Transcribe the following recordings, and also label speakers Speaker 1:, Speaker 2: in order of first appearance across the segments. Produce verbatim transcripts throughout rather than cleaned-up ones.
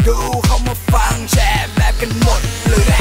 Speaker 1: ดูเข้ามาฟังแชร์แบบกันหมดเลยแหละ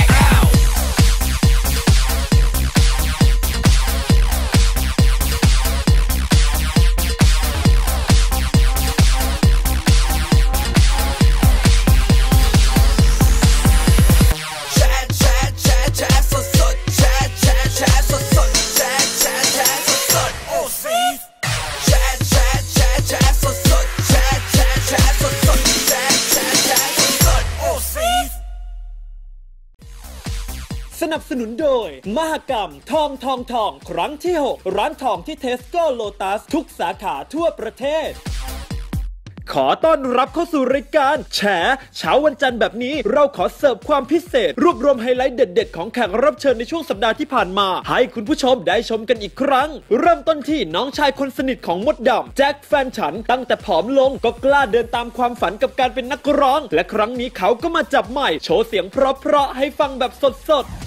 Speaker 2: สนับสนุนโดยมหกรรมทองทองทองครั้งที่หกร้านทองที่เทสโก้โลตัสทุกสาขาทั่วประเทศขอต้อนรับเข้าสู่รายการแฉเช้าวันจันทร์แบบนี้เราขอเสิร์ฟความพิเศษรวบรวมไฮไลท์เด็ดๆของแขกรับเชิญในช่วงสัปดาห์ที่ผ่านมาให้คุณผู้ชมได้ชมกันอีกครั้งเริ่มต้นที่น้องชายคนสนิทของมดดำแจ็คแฟนฉันตั้งแต่ผอมลงก็กล้าเดินตามความฝันกับการเป็นนักร้องและครั้งนี้เขาก็มาจับใหม่โชว์เสียงเพราะๆให้ฟังแบบสดๆ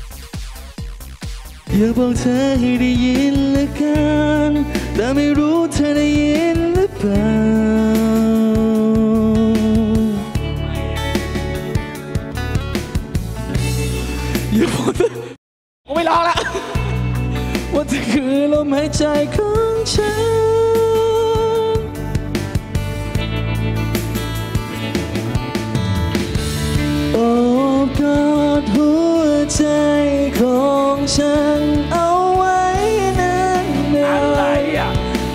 Speaker 3: อยากบอกเธอให้ได้ยินละกันแต่ไม่รู้เธอได้ยินหรือเปล่าอย่าบอกเธอกูไม่ร้องละว่าเธอคือลมหายใจของฉันโอบกอดหัวใจของฉันเอาไว้นานๆอะไรอ่ะ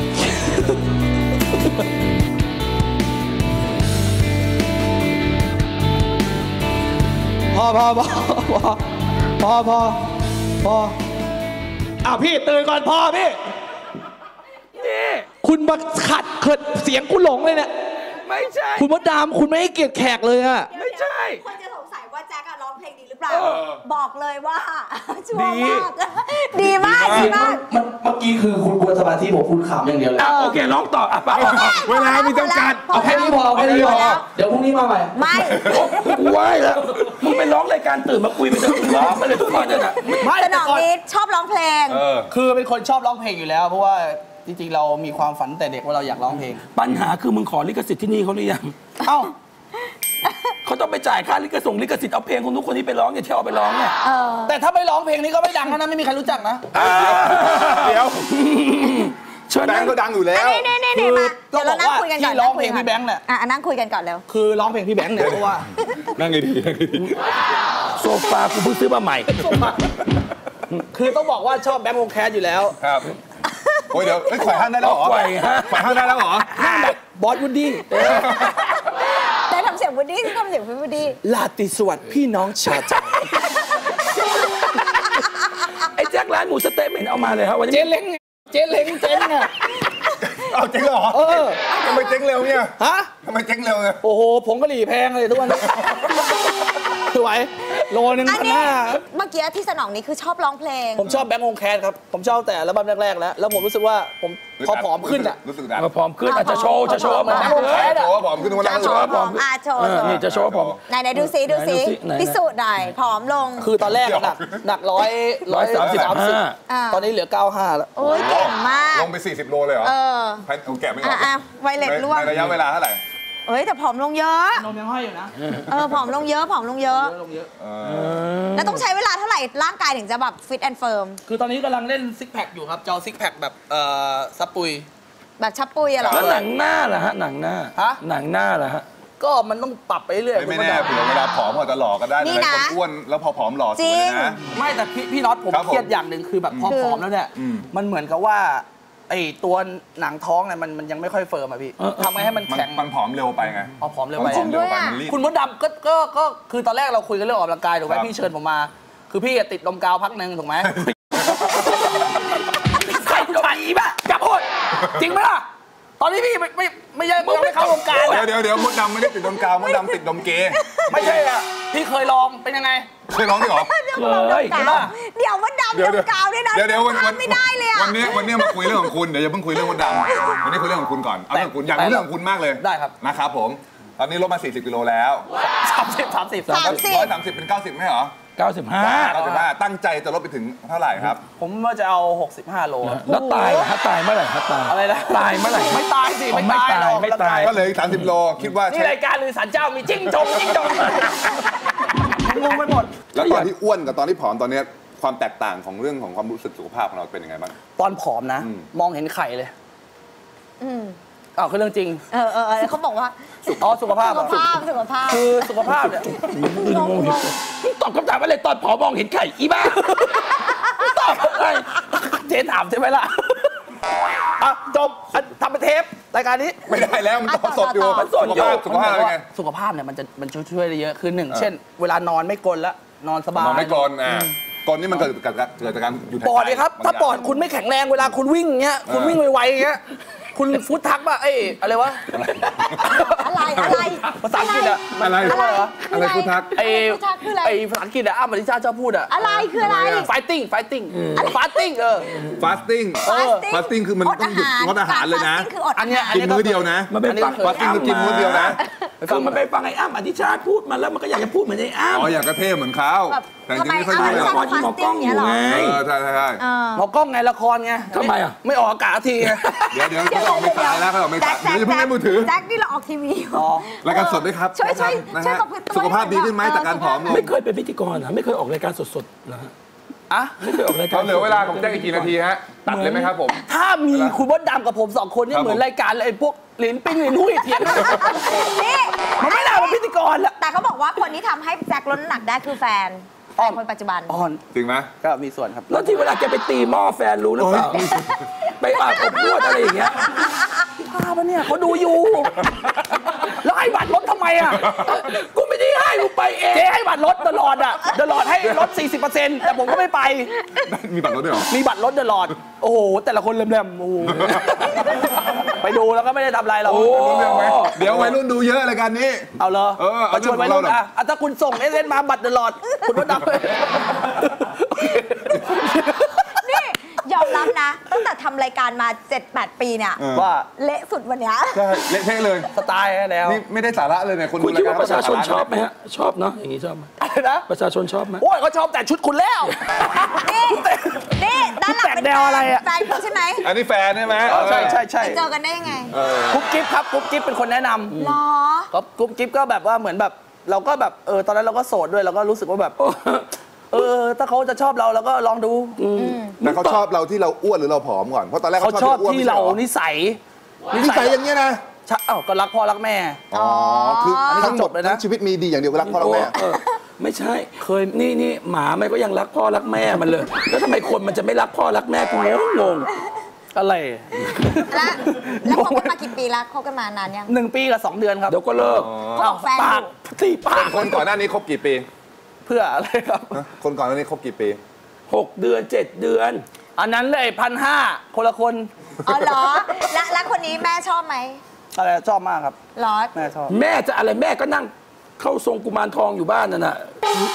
Speaker 3: พอพอพอพอพอพอพออ้าวพี่ตื่นก่อนพ่อพี่นี่คุณมาขัดเขิดเสียงคุณหลงเลยเนี่ยไม่ใช่คุณมดดามคุณไม่ให้เกียรติแขกเลยอะไม่ใช่
Speaker 4: คนจะสงสัยว่าแจ็คร้องเพลงดีหรือเปล่าบอกเลยว่าชัวร์มากดีมากดีมาก
Speaker 3: เมื่อกี้คือคุณกวนสมาธิผมพูดขำอย่างเดียวเลย
Speaker 5: โอเคร้องต่ออ่ะไป
Speaker 3: เวลามีจำกัดเอาแค่นี้พอแค่นี้พอเดี๋ยวพรุ่งนี้มาใหม่
Speaker 4: ไม่
Speaker 5: กูไหวแล้วมึงไปร้องรายการตื่นมาคุยไปเถอะร้องไปเลยทุกคนเนี่ยนะ
Speaker 4: สนองนิดชอบร้องเพลง
Speaker 3: คือเป็นคนชอบร้องเพลงอยู่แล้วเพราะว่าจริงๆเรามีความฝันแต่เด็กว่าเราอยากร้องเพลง
Speaker 5: ปัญหาคือมึงขอลิขสิทธิ์ที่นี่เขาหรือยัง
Speaker 3: เอ้า
Speaker 5: เขาต้องไปจ่ายค่าลิขสิทธิ์ลิขสิทธิ์เอาเพลงคนนู้นคนนี้ไปร้องเนี่ยที่เอาไปร้องเนี่ย
Speaker 3: แต่ถ้าไม่ร้องเพลงนี้ก็ไม่ดังนะไม่มีใครรู้จักนะ
Speaker 6: เดี๋ยว
Speaker 5: เชิญ
Speaker 6: แบงค์ก็ดังอยู่แล้ว
Speaker 4: นี่นี่นี่มาเดี๋ยวเรานั่งคุยกันก่อน
Speaker 3: ร้องเพลงพี่แบงค์เนี่ย
Speaker 4: อ่ะนั่งคุยกันก่อนเร็ว
Speaker 3: คือร้องเพลงพี่แบงค์เนี่ยเพราะว่า
Speaker 6: นั่งไงดีนั่งไงดี
Speaker 5: โซฟากูเพิ่งซื้อมาใหม่
Speaker 3: คือต้องบอกว่าชอบแบงค์วงแคสอยู่แล้ว
Speaker 6: ครับโอ้ยเดี๋ยวไอ้ข่อยห้างได้แล้วเหรอ
Speaker 5: ข่อยฮะ
Speaker 6: ข่อยห้างได้แล้วเหรอ
Speaker 3: แบบบอสวูดดี้
Speaker 4: แต่ทำเสียงวูดดี้ที่ทำเสียงวูดดี้
Speaker 3: ลาติสวัสดิ์พี่น้องชาวใจ
Speaker 5: ไอ้แจ็คร้านหมูสเต๊ะเหม็นเอามาเลยครับวันนี้
Speaker 3: เจ๊เล้งเจ๊เล้งเจ๊งอ่ะ
Speaker 6: เอาเจ๊งเหรอ
Speaker 3: เออ
Speaker 6: ทำไมเจ๊งเร็วเนี่ย
Speaker 3: ฮะ
Speaker 6: ทำไมเจ๊งเร็วเนี่ย
Speaker 3: โอ้โหผงกะหรี่แพงเลยทุกวันนี้สวยโลนึงพันห้า
Speaker 4: เมื่อกี้ที่สนองนี้คือชอบร้องเพลง
Speaker 3: ผมชอบแบงค์วงแคสครับผมชอบแต่อัลบั้มแรกๆแล้วแล้วผมรู้สึกว่าผมพอผอมขึ้นอ่ะ
Speaker 6: รู้สึกดัง
Speaker 5: ผอมขึ้นอาจจะโชว์จะโชว์
Speaker 3: แบงค์วงแคส
Speaker 6: โชว์ผอมขึ้นทุกวัน
Speaker 4: จะโชว์ผอมอ่ะโชว์
Speaker 5: นี่จะโชว์ผอม
Speaker 4: ไหนไหนดูซิดูซิพิสูจน์หน่อยผอมลง
Speaker 3: คือตอนแรกหนักหนักร้อยร้อยสามสิบสามสิบตอนนี้เหลือเก้าห้าแล้ว
Speaker 4: โอ้ยเก่งมาก
Speaker 6: ลงไปสี่สิบโลเลยเหรอ
Speaker 4: เออ
Speaker 6: แกะไม่ออก
Speaker 4: อ่ะไวเลตร่วง
Speaker 6: ในระยะเวลาเท่าไหร่
Speaker 4: เอ้ยแต่ผอมลงเยอะ
Speaker 3: นมยังห้อยอยู่นะ
Speaker 4: เออผอมลงเยอะผอมลงเยอะแล้วต้องใช้เวลาเท่าไหร่ร่างกายถึงจะแบบฟิตแอนด์เฟิร์ม
Speaker 3: คือตอนนี้กำลังเล่นซิกแพคอยู่ครับจอซิกแพคแบบเอ่อซับปุย
Speaker 4: แบบชับปุยอะหรอ
Speaker 5: แล้วหนังหน้าล่ะฮะหนังหน้า
Speaker 3: ฮะ
Speaker 5: หนังหน้าล่ะฮะ
Speaker 3: ก็มันต้องปรับไปเรื่อย
Speaker 6: ไม่แน่เผื่อเวลาผอมอาจจะหล่อก็ได้แต่คนอ้วนแล้วพอผอมหล่อจริงนะ
Speaker 3: ไม่แต่พี่พี่น็อตผมเครียดอย่างหนึ่งคือแบบพอผอมแล้วเนี่ยมันเหมือนกับว่าไอตัวหนังท้องเนี่ยมันมันยังไม่ค่อยเฟิร์มอ่ะพี่ทำไงให้มันแข็ง
Speaker 6: มันผอมเร็วไปไง
Speaker 3: อ๋อผอมเร็วไป
Speaker 4: จริงด้วย
Speaker 3: คุณมดดำก็ก็ก็คือตอนแรกเราคุยกันเรื่องออกกำลังกายถูกไหมพี่เชิญผมมาคือพี่ติดลมกาวพักหนึ่งถูกไหม
Speaker 5: ใครใครบ้าจับพูดจริงไหมล่ะ
Speaker 3: ตอนนี้พี่ไม่ไม่ไม่ใช่ไม่เข้าวงการ
Speaker 6: เดี๋ยวเดี๋ยวเดี๋ยวมดดำไม่ได้ติดลมกาวมดดำติดลมเกย์
Speaker 3: ไม่ใช่อ่ะพี่เคยลองเป็นยังไง
Speaker 6: เคยร้องที่หรอ
Speaker 5: เคย
Speaker 4: เดี๋ยวมดดำลมกาวด้วยนะ
Speaker 6: เดี๋ยวเดี๋ยววันวัน
Speaker 4: ไม่ได้เลย
Speaker 6: วันนี้วันนี้มาคุยเรื่องของคุณเดี๋ยวอย่าเพิ่งคุยเรื่องมดดำวันนี้คุยเรื่องของคุณก่อนเอาเรื่องของคุณอยากรู้เรื่องของคุณมากเลย
Speaker 3: ได้ครับ
Speaker 6: นะครับผมตอนนี้ลดมาสี่สิบกิโลแล้ว
Speaker 3: สามสิบสามสิบ
Speaker 6: ร้อยสามสิบเป็นเก้าสิบไม่เหรอ
Speaker 5: เก้าสิบห้า
Speaker 6: เก้าสิบห้าตั้งใจจะลดไปถึงเท่าไหร่ครับ
Speaker 3: ผมว่าจะเอาหกสิบห้าโล
Speaker 5: แล้วตายถ้าตายเมื่อไหร่ถ้าตาย
Speaker 3: อะไรนะ
Speaker 5: ตายเมื่อไหร่
Speaker 3: ไม่ตายสิ
Speaker 5: ไม่ตาย
Speaker 3: หรอก
Speaker 5: ไม่ตาย
Speaker 6: ก็เหลืออีกสามสิบโลคิดว่า
Speaker 3: นี่รายการลือสารเจ้ามีจิ้งจงจิ้งจงงงไปหมด
Speaker 6: แล้วตอนที่อ้วนกับตอนที่ผอมตอนเนี้ยความแตกต่างของเรื่องของความรู้สึกสุขภาพของเราเป็นยังไงบ้าง
Speaker 3: ตอนผอมนะ
Speaker 6: อืม
Speaker 3: มองเห็นไข่เลย
Speaker 4: อืม
Speaker 3: อ้าวคือเรื่องจริง
Speaker 4: เออเออเออเขาบอกว่า
Speaker 3: อ๋อสุขภาพ
Speaker 4: สุ
Speaker 3: อะ
Speaker 4: ขภาพสุขภาพ
Speaker 3: คือสุขภาพเนี่ย
Speaker 4: งงงง
Speaker 5: ตอบคำถามอะไรตอนผอมองเห็นไข่อีบ้า
Speaker 3: ตอบอะไรเจ๊ถามใช่ไหมล่ะอ่ะจบอ่ะทำเป็นเทปรายการนี้
Speaker 6: ไม่ได้แล้วมันต้องสดอยู่
Speaker 3: มันสด
Speaker 6: สุ
Speaker 3: อ
Speaker 6: ข
Speaker 3: ยู่
Speaker 6: ภาพสุขภาพเป็นไง
Speaker 3: สุขภาพเนี่ยมันจะมันช่วยได้เยอะคือหนึ่งเช่น เวลานอนไม่กลนแล้วนอนสบาย
Speaker 6: นอนไม่กลนอ่ะกลนนี่มันเกิดจากเกิดจากการอยู่ใน
Speaker 3: ปอดเลยครับ ถ้าปอดคุณไม่แข็งแรงเวลาคุณวิ่งเงี้ยคุณวิ่งไวๆอย่างเงี้ยคุณฟุตทักป่ะเอ้ยอะไรวะ
Speaker 4: อะไรอะไร
Speaker 3: ภาษาอังกฤษอะ
Speaker 6: อะไร
Speaker 3: อะไรวะ
Speaker 6: อะไรพุทธัก
Speaker 3: ไอ้
Speaker 4: พุทธักคืออะไร
Speaker 3: ไอ้ภาษาอังกฤษอะอ้ามาริชาชอบพูดอะ
Speaker 4: อะไรคืออะไร
Speaker 3: fighting fighting fighting เออ
Speaker 6: fasting
Speaker 3: เออ
Speaker 6: fasting คือมันต้องหยุดงดอาหารเลยนะ
Speaker 4: fasting คืออด
Speaker 3: อันเนี้ย
Speaker 6: กินมื้อเดียวนะ
Speaker 5: มันเป็นฟัง
Speaker 6: ฟัสติ้งคือกินมื้อเดียวนะ
Speaker 5: คือมันไปฟังไอ้อ้ำอธิชาติพูดมาแล้วมันก็อยากจะพูดเหมือนไอ้อ้ำ
Speaker 6: อ๋ออยากกระเทเหมือนเขา
Speaker 4: แบบ
Speaker 6: แต่จริงๆไม่ค่อย
Speaker 4: ทำ
Speaker 6: รู้
Speaker 4: ไม
Speaker 6: หรอก
Speaker 4: เอา
Speaker 5: ที่หมอกล้องอยู่ไง
Speaker 6: เออใช่ใช่ใช่
Speaker 4: เออ
Speaker 3: หมอกล้องไงละครไง
Speaker 5: ทำไมอะ
Speaker 3: ไม่ออกอากาศทีไง
Speaker 6: เดี๋ยวเดี๋ยวเขาออกไม่สายแล้วเขาออกไม่สายเดี๋ยวจะเพิ่งเล่นมือถือ
Speaker 4: แจ็คนี่เราออกทีวีอยู่
Speaker 3: อ๋อ
Speaker 6: รายการสดด้วยครับ
Speaker 4: ช่วยช่วย
Speaker 6: นะ
Speaker 4: ช่วย
Speaker 6: ฮะ
Speaker 4: ประพฤติตัว
Speaker 6: สุขภาพดีขึ้นไหมจากการผอมลง
Speaker 5: ไม่เคยเป็นพิธีกรเหรอไม่เคยออกรายการสดๆเหรอฮะ
Speaker 3: อะ
Speaker 5: ไม่เคยออกรายการ
Speaker 6: เขาเหลือเวลาผมแจ้งอีกกี่นาทีฮะตัดเลยไหมครับผม
Speaker 3: ถ้ามีคุณมดดำกับผมสองคนนี่
Speaker 6: ครับ
Speaker 3: เหมือน
Speaker 6: ผม
Speaker 3: รายการเลยไอ้พวกหลินปิ้งหลินหุ้ยเถียงกัน
Speaker 4: นี่
Speaker 3: มันไม่น่าเป็นพิธีกรละ
Speaker 4: แต่เขาบอกว่าคนที่ทำให้แจ็คลดน้ำหนักได้คือแฟนแฟนคนปัจจุบัน
Speaker 3: อ่อน
Speaker 6: จริงไหม
Speaker 3: ก็มีส่วนครับ
Speaker 5: แล้วที่เวลาแกไปตีหม้อแฟนรู้หรือเปล่า ไปอาบอบนวดอะไรอย่างเงี้ย
Speaker 3: ภาพอะเนี่ยเขาดูอยู่ แล้วให้บัตรลดทำไมอ่ะ
Speaker 5: กูไม่ได้ให้กูไปเอง
Speaker 3: เจ๊ให้บัตรลดตลอดอ่ะตลอดให้ลด สี่สิบเปอร์เซ็นต์ แต่ผมก็ไม่ไป
Speaker 6: มีบัตรรถด้วยเหรอ
Speaker 3: มีบัตรลดตลอด โอ้โห แต่ละคนเล่มๆโอ้โหไปดูแล้วก็ไม่ได้ทำอะไรหรอก
Speaker 6: รู้เรื่องไหมเดี๋ยววัยรุ่นดูเยอะรายการนี้
Speaker 3: เอาเลย
Speaker 6: เออเอา
Speaker 3: มาชวน
Speaker 6: เรื่
Speaker 3: วั
Speaker 6: อย งของ
Speaker 3: รุ่น
Speaker 6: เรา
Speaker 3: อ่ะอ่ะถ้าคุณส่งเอสเอ็นมาบัตรตลอด คุณก็ดับเลย
Speaker 4: นี่ยอมรับนะ ตั้งแต่ทำรายการมา เจ็ดแปด ปีเนี่ย
Speaker 6: เออ
Speaker 3: ว่า
Speaker 4: เละสุดวันเนี้ย
Speaker 6: ใช่เละเทะเลย
Speaker 3: สไตล์แล้ว
Speaker 6: นี่ไม่ได้สาระเลยเนี่ยคน
Speaker 5: คุ
Speaker 6: ดู
Speaker 5: ณ
Speaker 6: รา
Speaker 5: คิด
Speaker 6: ยการ
Speaker 5: ว่าประชาชนชอบไหม
Speaker 6: ไ
Speaker 5: ฮะ ชอบเนาะอย่างงี้ชอบไหม
Speaker 3: อะไรนะ
Speaker 5: ประชาชนชอบไหม
Speaker 3: โอ้ยเขาชอบแต่ชุดคุณแล้ว
Speaker 4: นี่นี่ด้านหลังเป็น
Speaker 3: แตกแนวอะไรอะ
Speaker 4: แฟนคุณใช่ไหม
Speaker 6: อันนี้แฟนใช่ไหม
Speaker 3: ใช่ใช่ใช่
Speaker 4: ไปเจอกันได้ยังไง
Speaker 3: กุ๊บกิ๊บครับกุ๊บกิ๊บเป็นคนแนะนำ
Speaker 4: หรอ
Speaker 3: ก็กุ๊บกิ๊บก็แบบว่าเหมือนแบบเราก็แบบเออตอนนั้นเราก็โสดด้วยเราก็รู้สึกว่าแบบ เออถ้าเขาจะชอบเราเราก็ลองดู
Speaker 6: แต่เขาชอบเราที่เราอ้วนหรือเราผอมก่อนเพราะตอนแรก
Speaker 3: เขา
Speaker 6: เขา
Speaker 3: ช
Speaker 6: ช
Speaker 3: อ
Speaker 6: อ
Speaker 3: บบ
Speaker 6: ที่อ้วน
Speaker 3: ที่
Speaker 6: ไม่ใช่
Speaker 3: เรา
Speaker 6: เหรอ
Speaker 3: นิสัย
Speaker 6: นิสัยอย่างเงี้ยนะ
Speaker 3: ใช่อ้าวก็รักพ่อรักแม่
Speaker 6: อ๋อคือ
Speaker 3: อันนี้
Speaker 6: ทั้งหม
Speaker 3: จ
Speaker 6: ด
Speaker 3: บเลยนะ
Speaker 6: ทั้งชีวิตมีดีอย่างเดียวรักพ่อรักแม่
Speaker 5: เออไม่ใช่ เคยนี่นี่หมามันก็ยังรักพ่อรักแม่มันเลย แล้วทำไมคนมันจะไม่รักพ่อรักแม่กูงงงง
Speaker 3: อะไร
Speaker 4: แล้วแล้วคบกันมากี่ปีแล้วคบกันมานานยัง
Speaker 3: หนึ่งปีกับสองเดือนครับ
Speaker 5: เดี๋ยวก็เลิก
Speaker 4: เขาบอกแฟน
Speaker 3: ปาก
Speaker 4: อยู่
Speaker 3: สี่ปาก
Speaker 6: คนก่อนหน้านี้คบกี่ปี
Speaker 3: เพื่ออะไรครับ
Speaker 6: นะคนก่อนหน้านี้คบกี่ปี
Speaker 5: หกเดือนเจ็ดเดือน
Speaker 3: อันนั้นเลยพันห้าคนละคน
Speaker 4: อ๋อเหรอ แล้วแล้วคนนี้แม่ชอบไหม
Speaker 3: อะไรชอบมากครับ
Speaker 4: เหรอ
Speaker 3: แม่ชอบ
Speaker 5: แม่จะอะไรแม่ก็นั่งเข้าทรงกุมารทองอยู่บ้านนั่นน่ะ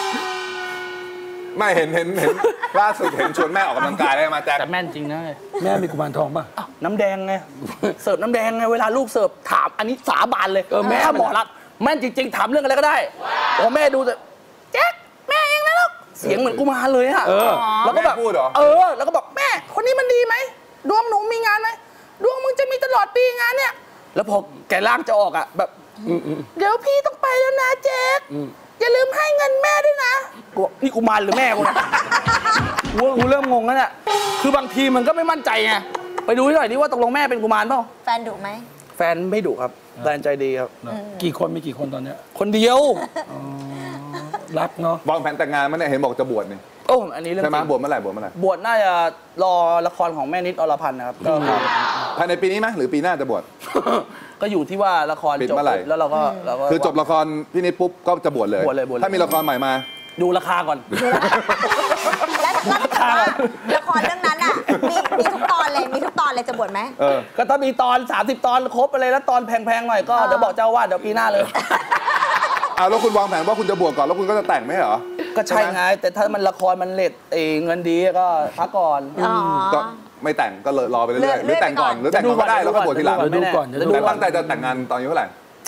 Speaker 6: ไม่เห็นเห็นเห็นล่าสุดเห็นชวนแม่ออกกำลังกายได้มาแจ็ค
Speaker 3: แต่แม่นจริงนะ
Speaker 5: แม่มีกุมารทองป่ะ
Speaker 3: อ้าวน้ำแดงไง เสิร์ฟน้ำแดงไงเวลาลูกเสิร์ฟถามอันนี้สาบานเลย
Speaker 5: เออแม่
Speaker 3: ถ้าหมอรักแม่นจริง ๆ ถามเรื่องอะไรก็ได้โอ้แม่ดูแต่แจ๊คแม่เองนะลูกเสียงเหมือนกุมารเลยอะ
Speaker 5: เออ
Speaker 3: แล้วก็แบบ
Speaker 6: แม่พูดเหรอ
Speaker 3: เออ แล้วก็บอกแม่ คนนี้มันดีไหมดวงหนูมีงานไหมดวงมึงจะมีตลอดปีงานเนี่ย แล้วพอแกล่างจะออกอะแบบเดี๋ยวพี่ต้องไปแล้วนะแจ๊คอย่าลืมให้เงินแม่ด้วยนะกูบอกนี่กุมารหรือแม่กูนะ กูกูเริ่มงงแล้วเนี่ยคือบางทีมันก็ไม่มั่นใจไงไปดูให้หน่อยดิว่าตกลงแม่เป็นกุมารเปล่า
Speaker 4: แฟนดุไหม
Speaker 3: แฟนไม่ดุครับแฟนใจดีครับ
Speaker 5: กี่คนมีกี่คนตอนเนี้ย
Speaker 3: คนเดียว
Speaker 5: รักเนาะ
Speaker 6: วางแผนแต่งงานมันเนี่ยเห็นบอกจะบวชนี่
Speaker 3: โอ้อันนี้เรื่อง
Speaker 6: ใช่ไหม
Speaker 3: จริง
Speaker 6: บวชเมื่อไหร่บวชเมื่อไหร่
Speaker 3: บวชน่าจะรอละครของแม่นิดอรพันธ์นะครับก็
Speaker 6: ภายในปีนี้ไหมหรือปีหน้าจะบวช
Speaker 3: ก็อยู่ที่ว่าละคร
Speaker 6: ปิด
Speaker 3: จบ
Speaker 6: เมื่อไหร่
Speaker 3: แล้วเราก็เราก็
Speaker 6: คือจบละครพี่นิดปุ๊บก็จะบวชเลย
Speaker 3: บวชเลยบวชเลย
Speaker 6: ถ้ามีละครใหม่มา
Speaker 3: ดูราคาก่อน
Speaker 4: แล้วแล้วถ้าเกิดว่าละครเรื่องนั้นอ่ะ มีมีทุกตอนเลย มีทุกตอนเลยจะบวชไหม
Speaker 6: เออ
Speaker 3: ก็ถ้ามีตอน สามสิบ ตอนครบอะไรแล้วตอนแพงๆหน่อยก็เดี๋ยวบอกเจ้าว่าเดี๋ยวปีหน้าเลย
Speaker 6: เอาแล้วคุณวางแผนว่าคุณจะบวชก่อนแล้วคุณก็จะแต่งไหมเหรอ
Speaker 3: ก็ใช่ไงแต่ถ้ามันละครมันเลทเอเงินดีก็พักก่อน
Speaker 4: อ๋อ
Speaker 6: ก็ไม่แต่งก็เลยรอไปเรื่อยๆห
Speaker 4: เลื่
Speaker 6: รือ
Speaker 4: อน
Speaker 6: แต่งก่อนหรือแต่งก่อนก็ได้แล้วก็บวชทีหลัง
Speaker 5: เดี๋ยวดูก่อนเดี๋ยวดู
Speaker 6: แต่
Speaker 5: ก่อน
Speaker 6: ตั้งใจจะแต่งงานตอนอายุเท่าไหร่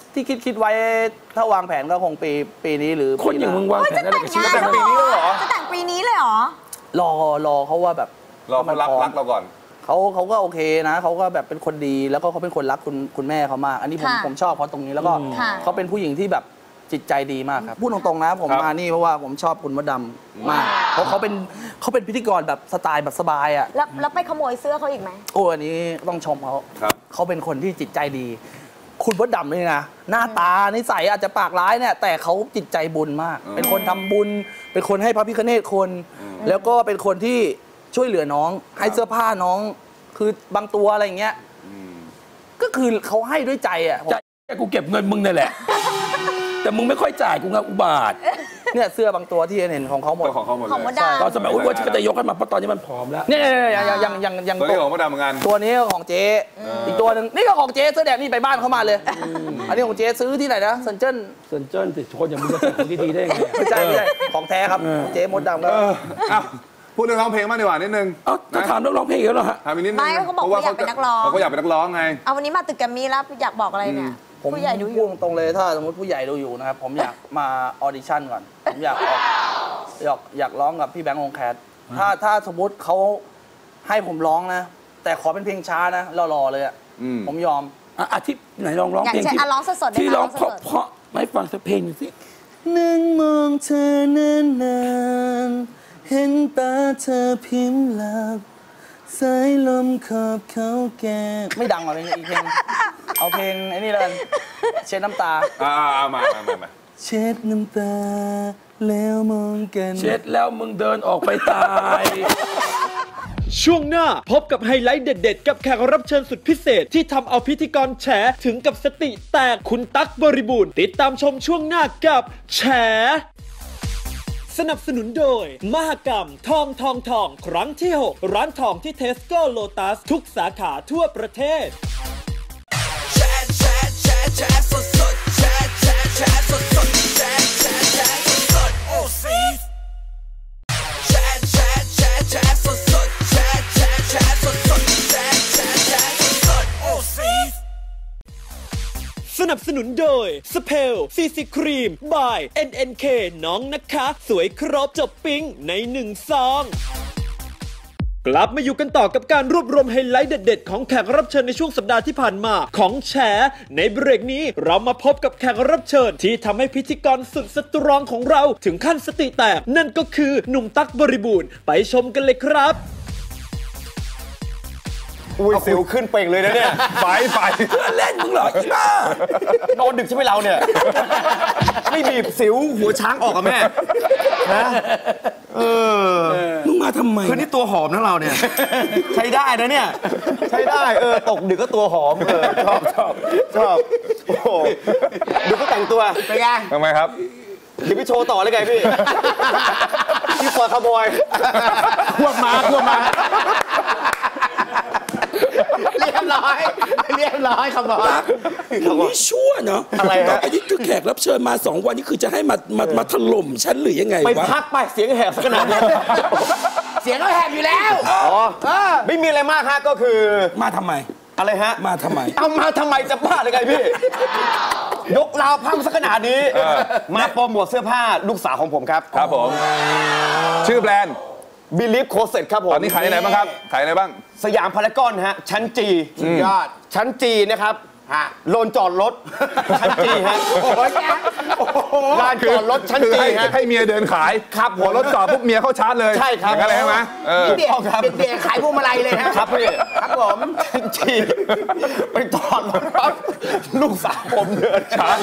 Speaker 3: ที่คิดคิดไว้ถ้าวางแผนก็คงปีปีนี้หรือ
Speaker 5: คนอย่างมึงวางแผนอะไรกับชีวิต
Speaker 4: จะแต่งปีนี้เลยเหรอจะแต่งปีนี้เลยเหรอ
Speaker 3: รอรอเขาว่าแบบ
Speaker 6: รอเขารักรักเราก่อน
Speaker 3: เขาเขาก็โอเคนะเขาก็แบบเป็นคนดีแล้วก็เขาเป็นคนรักคุณคุณแม่เขามากอันนี้ผมผมชอบเขาตรงนี้แล้วก็เขาเป็นผู้หญิงที่แบบจิตใจดีมากครับพูดตรงๆนะผมมานี่เพราะว่าผมชอบคุณมดดำมากเพราะเขาเป็นเขาเป็นพิธีกรแบบสไตล์แบบสบายอ่ะ
Speaker 4: แล้วแล้วไปขโมยเสื้อเขาอีกไหม
Speaker 3: โอ้อันนี้ต้องชมเขาเขาเป็นคนที่จิตใจดีคุณมดดำนี่นะหน้าตานิสัยอาจจะปากร้ายเนี่ยแต่เขาจิตใจบุญมากเป็นคนทำบุญเป็นคนให้พระพิฆเนศคนแล้วก็เป็นคนที่ช่วยเหลือน้องให้เสื้อผ้าน้องคือบางตัวอะไรอย่างเงี้ยก็คือเขาให้ด้วยใจอ่ะ
Speaker 5: ใจกูเก็บเงินมึงนี่แหละแต่มึงไม่ค่อยจ่ายกูไงอุบาท
Speaker 3: เนี่ยเสื้อบางตัวที่เห็นของเขาหมด
Speaker 6: ของเขาหมด
Speaker 4: ของมดดำ
Speaker 5: ตอนสมัยอุ้ยว่าก็จะยกให้มาเพราะตอนนี้มันผอมแล้ว
Speaker 3: เนี่ยยังยังยังยัง
Speaker 6: ตัวของมดดำเหมือนกัน
Speaker 3: ตัวนี้ของเจ๊อีกตัวหนึ่งนี่ก็ของเจ๊เสื้อแดงนี่ไปบ้านเขามาเลยอันนี้ของเจ๊ซื้อที่ไหนนะเซนเจิ้น
Speaker 5: เซนเจิ้นติดคนอย่างมึงจะใส่ของดีๆได้ไง
Speaker 3: ไม่ใช่ไม่ใช่ของแท้ครับเจ๊มดดำ
Speaker 6: ครับพูดเรื่องร้องเพลงมากดีกว่านิดนึง
Speaker 5: เอ้าจะถามเรื่องร้องเพลงแล้วเหรอฮะ
Speaker 6: ถามอีกนิดนึง
Speaker 4: ไม่เขาบอกว่าอยากเป็นนักร้อง
Speaker 6: เขาก็อยากเป็นนักร้องไง
Speaker 4: เอาวันนี้มาตึกแกรมมี่แล้วอยากบอกอะไรเนี่ยผู้ใหญ่ดู
Speaker 3: อยู่ตรงเลยถ้าสมมติผู้ใหญ่ดูอยู่นะครับผมอยากมาออดิชั่นก่อนผมอยากออกอยากอยากร้องกับพี่แบงค์วงแคทถ้าถ้าสมมติเขาให้ผมร้องนะแต่ขอเป็นเพลงช้านะรอๆเลยอ่ะผมยอม
Speaker 5: อาทิตย์ไหนลองร้องเพลงที่
Speaker 4: ร้องสดๆ
Speaker 5: ที่ร้องเพราะไม่ฟังสักเพลงสิ
Speaker 3: นั่งมองเธอนานๆเห็นตาเธอพิมพ์หลับสายลมขอบเขาแก่ไม่ดังกว่าเพลงอีกเพลงเอาเพลงไอ้นี่เลยเช็ดน้ำตา
Speaker 6: อ่ามามามา
Speaker 3: เช็ดน้ำตาแล้วมองกัน
Speaker 5: เช็ดแล้วมึงเดินออกไปตาย
Speaker 2: ช่วงหน้าพบกับไฮไลท์เด็ดๆกับแขกรับเชิญสุดพิเศษที่ทำเอาพิธีกรแฉถึงกับสติแตกคุณตั๊กบริบูรณ์ติดตามชมช่วงหน้ากับแฉสนับสนุนโดยมหกรรมทองทองทองครั้งที่หกร้านทองที่เทสโก้โลตัสทุกสาขาทั่วประเทศ
Speaker 1: แชร์แชร์แชร์แชร์สดสดแชร์แชร์แชร์สดสดแชร์แชร์แชร์สดสดโอ้ซีแชร์แชร์แชร์แชร์สดสดแชร์แชร์แชร์สดสดแชร์แชร์แชร์สดสดโอ้ซี
Speaker 2: สนับสนุนโดยสเพลซีซีครีมบาย เอ็น เอ็น เค น้องนะคะสวยครบจบปิ๊งในหนึ่งซองกลับมาอยู่กันต่อกับการรวบรวมไฮไลท์เด็ดๆของแขกรับเชิญในช่วงสัปดาห์ที่ผ่านมาของแฉในเบรกนี้เรามาพบกับแขกรับเชิญที่ทำให้พิธีกรสุดสตรองของเราถึงขั้นสติแตกนั่นก็คือหนุ่มตั๊กบริบูรณ์ไปชมกันเลยครับ
Speaker 7: อุ้ยสิวขึ้นเป่งเลยนะเนี่ย
Speaker 6: ไปไป
Speaker 5: เพื่อนเล่นมึงเหรออีบ้
Speaker 7: านอนดึกใช่ไหมเราเนี่ยไม่บีบสิวหัวช้างออกกับแม่นะเออ
Speaker 5: มึงมาทำไม
Speaker 7: คือนี่ตัวหอมนะเราเนี่ยใช้ได้นะเนี่ยใช้ได้เออตกดึกก็ตัวหอมเออชอบชอบชอบโอ้โหดูเขาแต่งตัวเป็นไง
Speaker 6: ทำไมครับ
Speaker 7: เดี๋ยวพี่โชว์ต่อเลยไงพี่พี่ฟอร์คาร์บอย
Speaker 3: ควบมาควบมา
Speaker 7: เรียบร้อยเรียบร้อยครับบอส
Speaker 5: มึงนี่ชั่วเนาะ
Speaker 7: อะไรฮะ
Speaker 5: อันนี้คือแขกรับเชิญมาสองวันนี้คือจะให้มามามาถล่มฉันหรือยังไงวะ
Speaker 7: ไปพักไปเสียงแหบขนาดนี้
Speaker 4: เสียงก็แหบอยู่แล้ว
Speaker 7: อ๋อไม่มีอะไรมากฮะก็คือ
Speaker 5: มาทำไม
Speaker 7: อะไรฮะ
Speaker 5: มาทำไม
Speaker 7: เอามาทำไมจะบ้าเลยไงพี่ยกราวพังสักขนาดนี้มาโปรโมทเสื้อผ้าลูกสาวของผมครับ
Speaker 6: ครับผมชื่อแบรนด์
Speaker 7: บิลีฟโคเซ็ตครับผม
Speaker 6: ตอนนี้ขายไหนบ้างครับขายไหนบ้าง
Speaker 7: สยามพารากอนฮะชั้นจียอดชั้นจีนะครับฮะโลนจอดรถชั้นจีฮะโอ้ยลานจอดรถชั้นจีฮะ
Speaker 6: ให้เมียเดินขาย
Speaker 7: ครับ
Speaker 6: หัวรถจอดปุ๊บเมียเข้าชาร์จเลย
Speaker 7: ใช่ครับ
Speaker 6: อะไรใช่ไหม
Speaker 7: เด็กเด็กขายพวงมาลัยเลยครับพี่ครับผมชั้นจีไปจอดรถครับลูกสาวผมเดินชาร์จ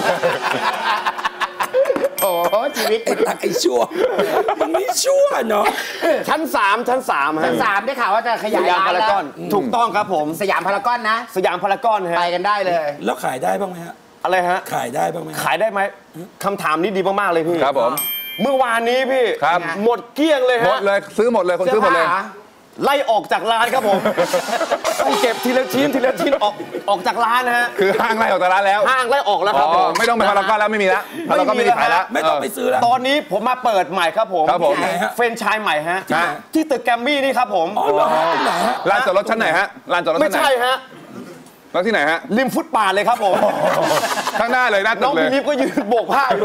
Speaker 7: โอ้ชีวิต
Speaker 5: ไอ้ตักไอ้ชั่วมันไม่ชั่วเนาะ
Speaker 7: ชั้นสามชั้นสาม
Speaker 4: ชั้นสามได้ข่าวว่าจะขยายร้านแล้ว
Speaker 7: ถูกต้องครับผม
Speaker 4: สยามพารากอนนะ
Speaker 7: สยามพารากอนฮะ
Speaker 4: ไปกันได้เลย
Speaker 5: แล้วขายได้บ้างไหมฮะ
Speaker 7: อะไรฮะ
Speaker 5: ขายได้บ้างไหม
Speaker 7: ขายได้ไหมคำถามนี้ดีมากๆเลยพี่
Speaker 6: ครับผม
Speaker 7: เมื่อวานนี้พี่หมดเกลี้ยงเลยฮะ
Speaker 6: หมดเลยซื้อหมดเลยคนซื้อหมดเลย
Speaker 7: ไล่ออกจากร้านครับผมต้องเก็บทีละชิ้นทีละชิ้นออกออกจากร้านนะฮะ
Speaker 6: คือห้างไล่ออกจากร้านแล้ว
Speaker 7: ห้างไล่ออกแล้วครับผม
Speaker 6: ไม่ต้องไปพารากอนแล้วไม่มีแล้วพารากอนไม่มีขายแล้ว
Speaker 5: ไม่ต้องไปซื้อแล้ว
Speaker 7: ตอนนี้ผมมาเปิดใหม่ครับผม
Speaker 6: ครับผม
Speaker 7: เฟรนไชส์ใหม่ฮะที่ตึกแกรมมี่นี่ครับผม
Speaker 5: อ๋อเหรอไหนฮะ
Speaker 6: ลานจอดรถชั้นไหนฮะลานจอดรถ
Speaker 7: ไม่ใช่ฮะ
Speaker 6: แล้วที่ไหนฮะ
Speaker 7: ริมฟุตบาทเลยครับผม
Speaker 6: ข้างหน้าเลยหน้าตึ
Speaker 7: น้อง
Speaker 6: กเลย
Speaker 7: พี่ลิฟก็ยืนโบกผ้าอยู่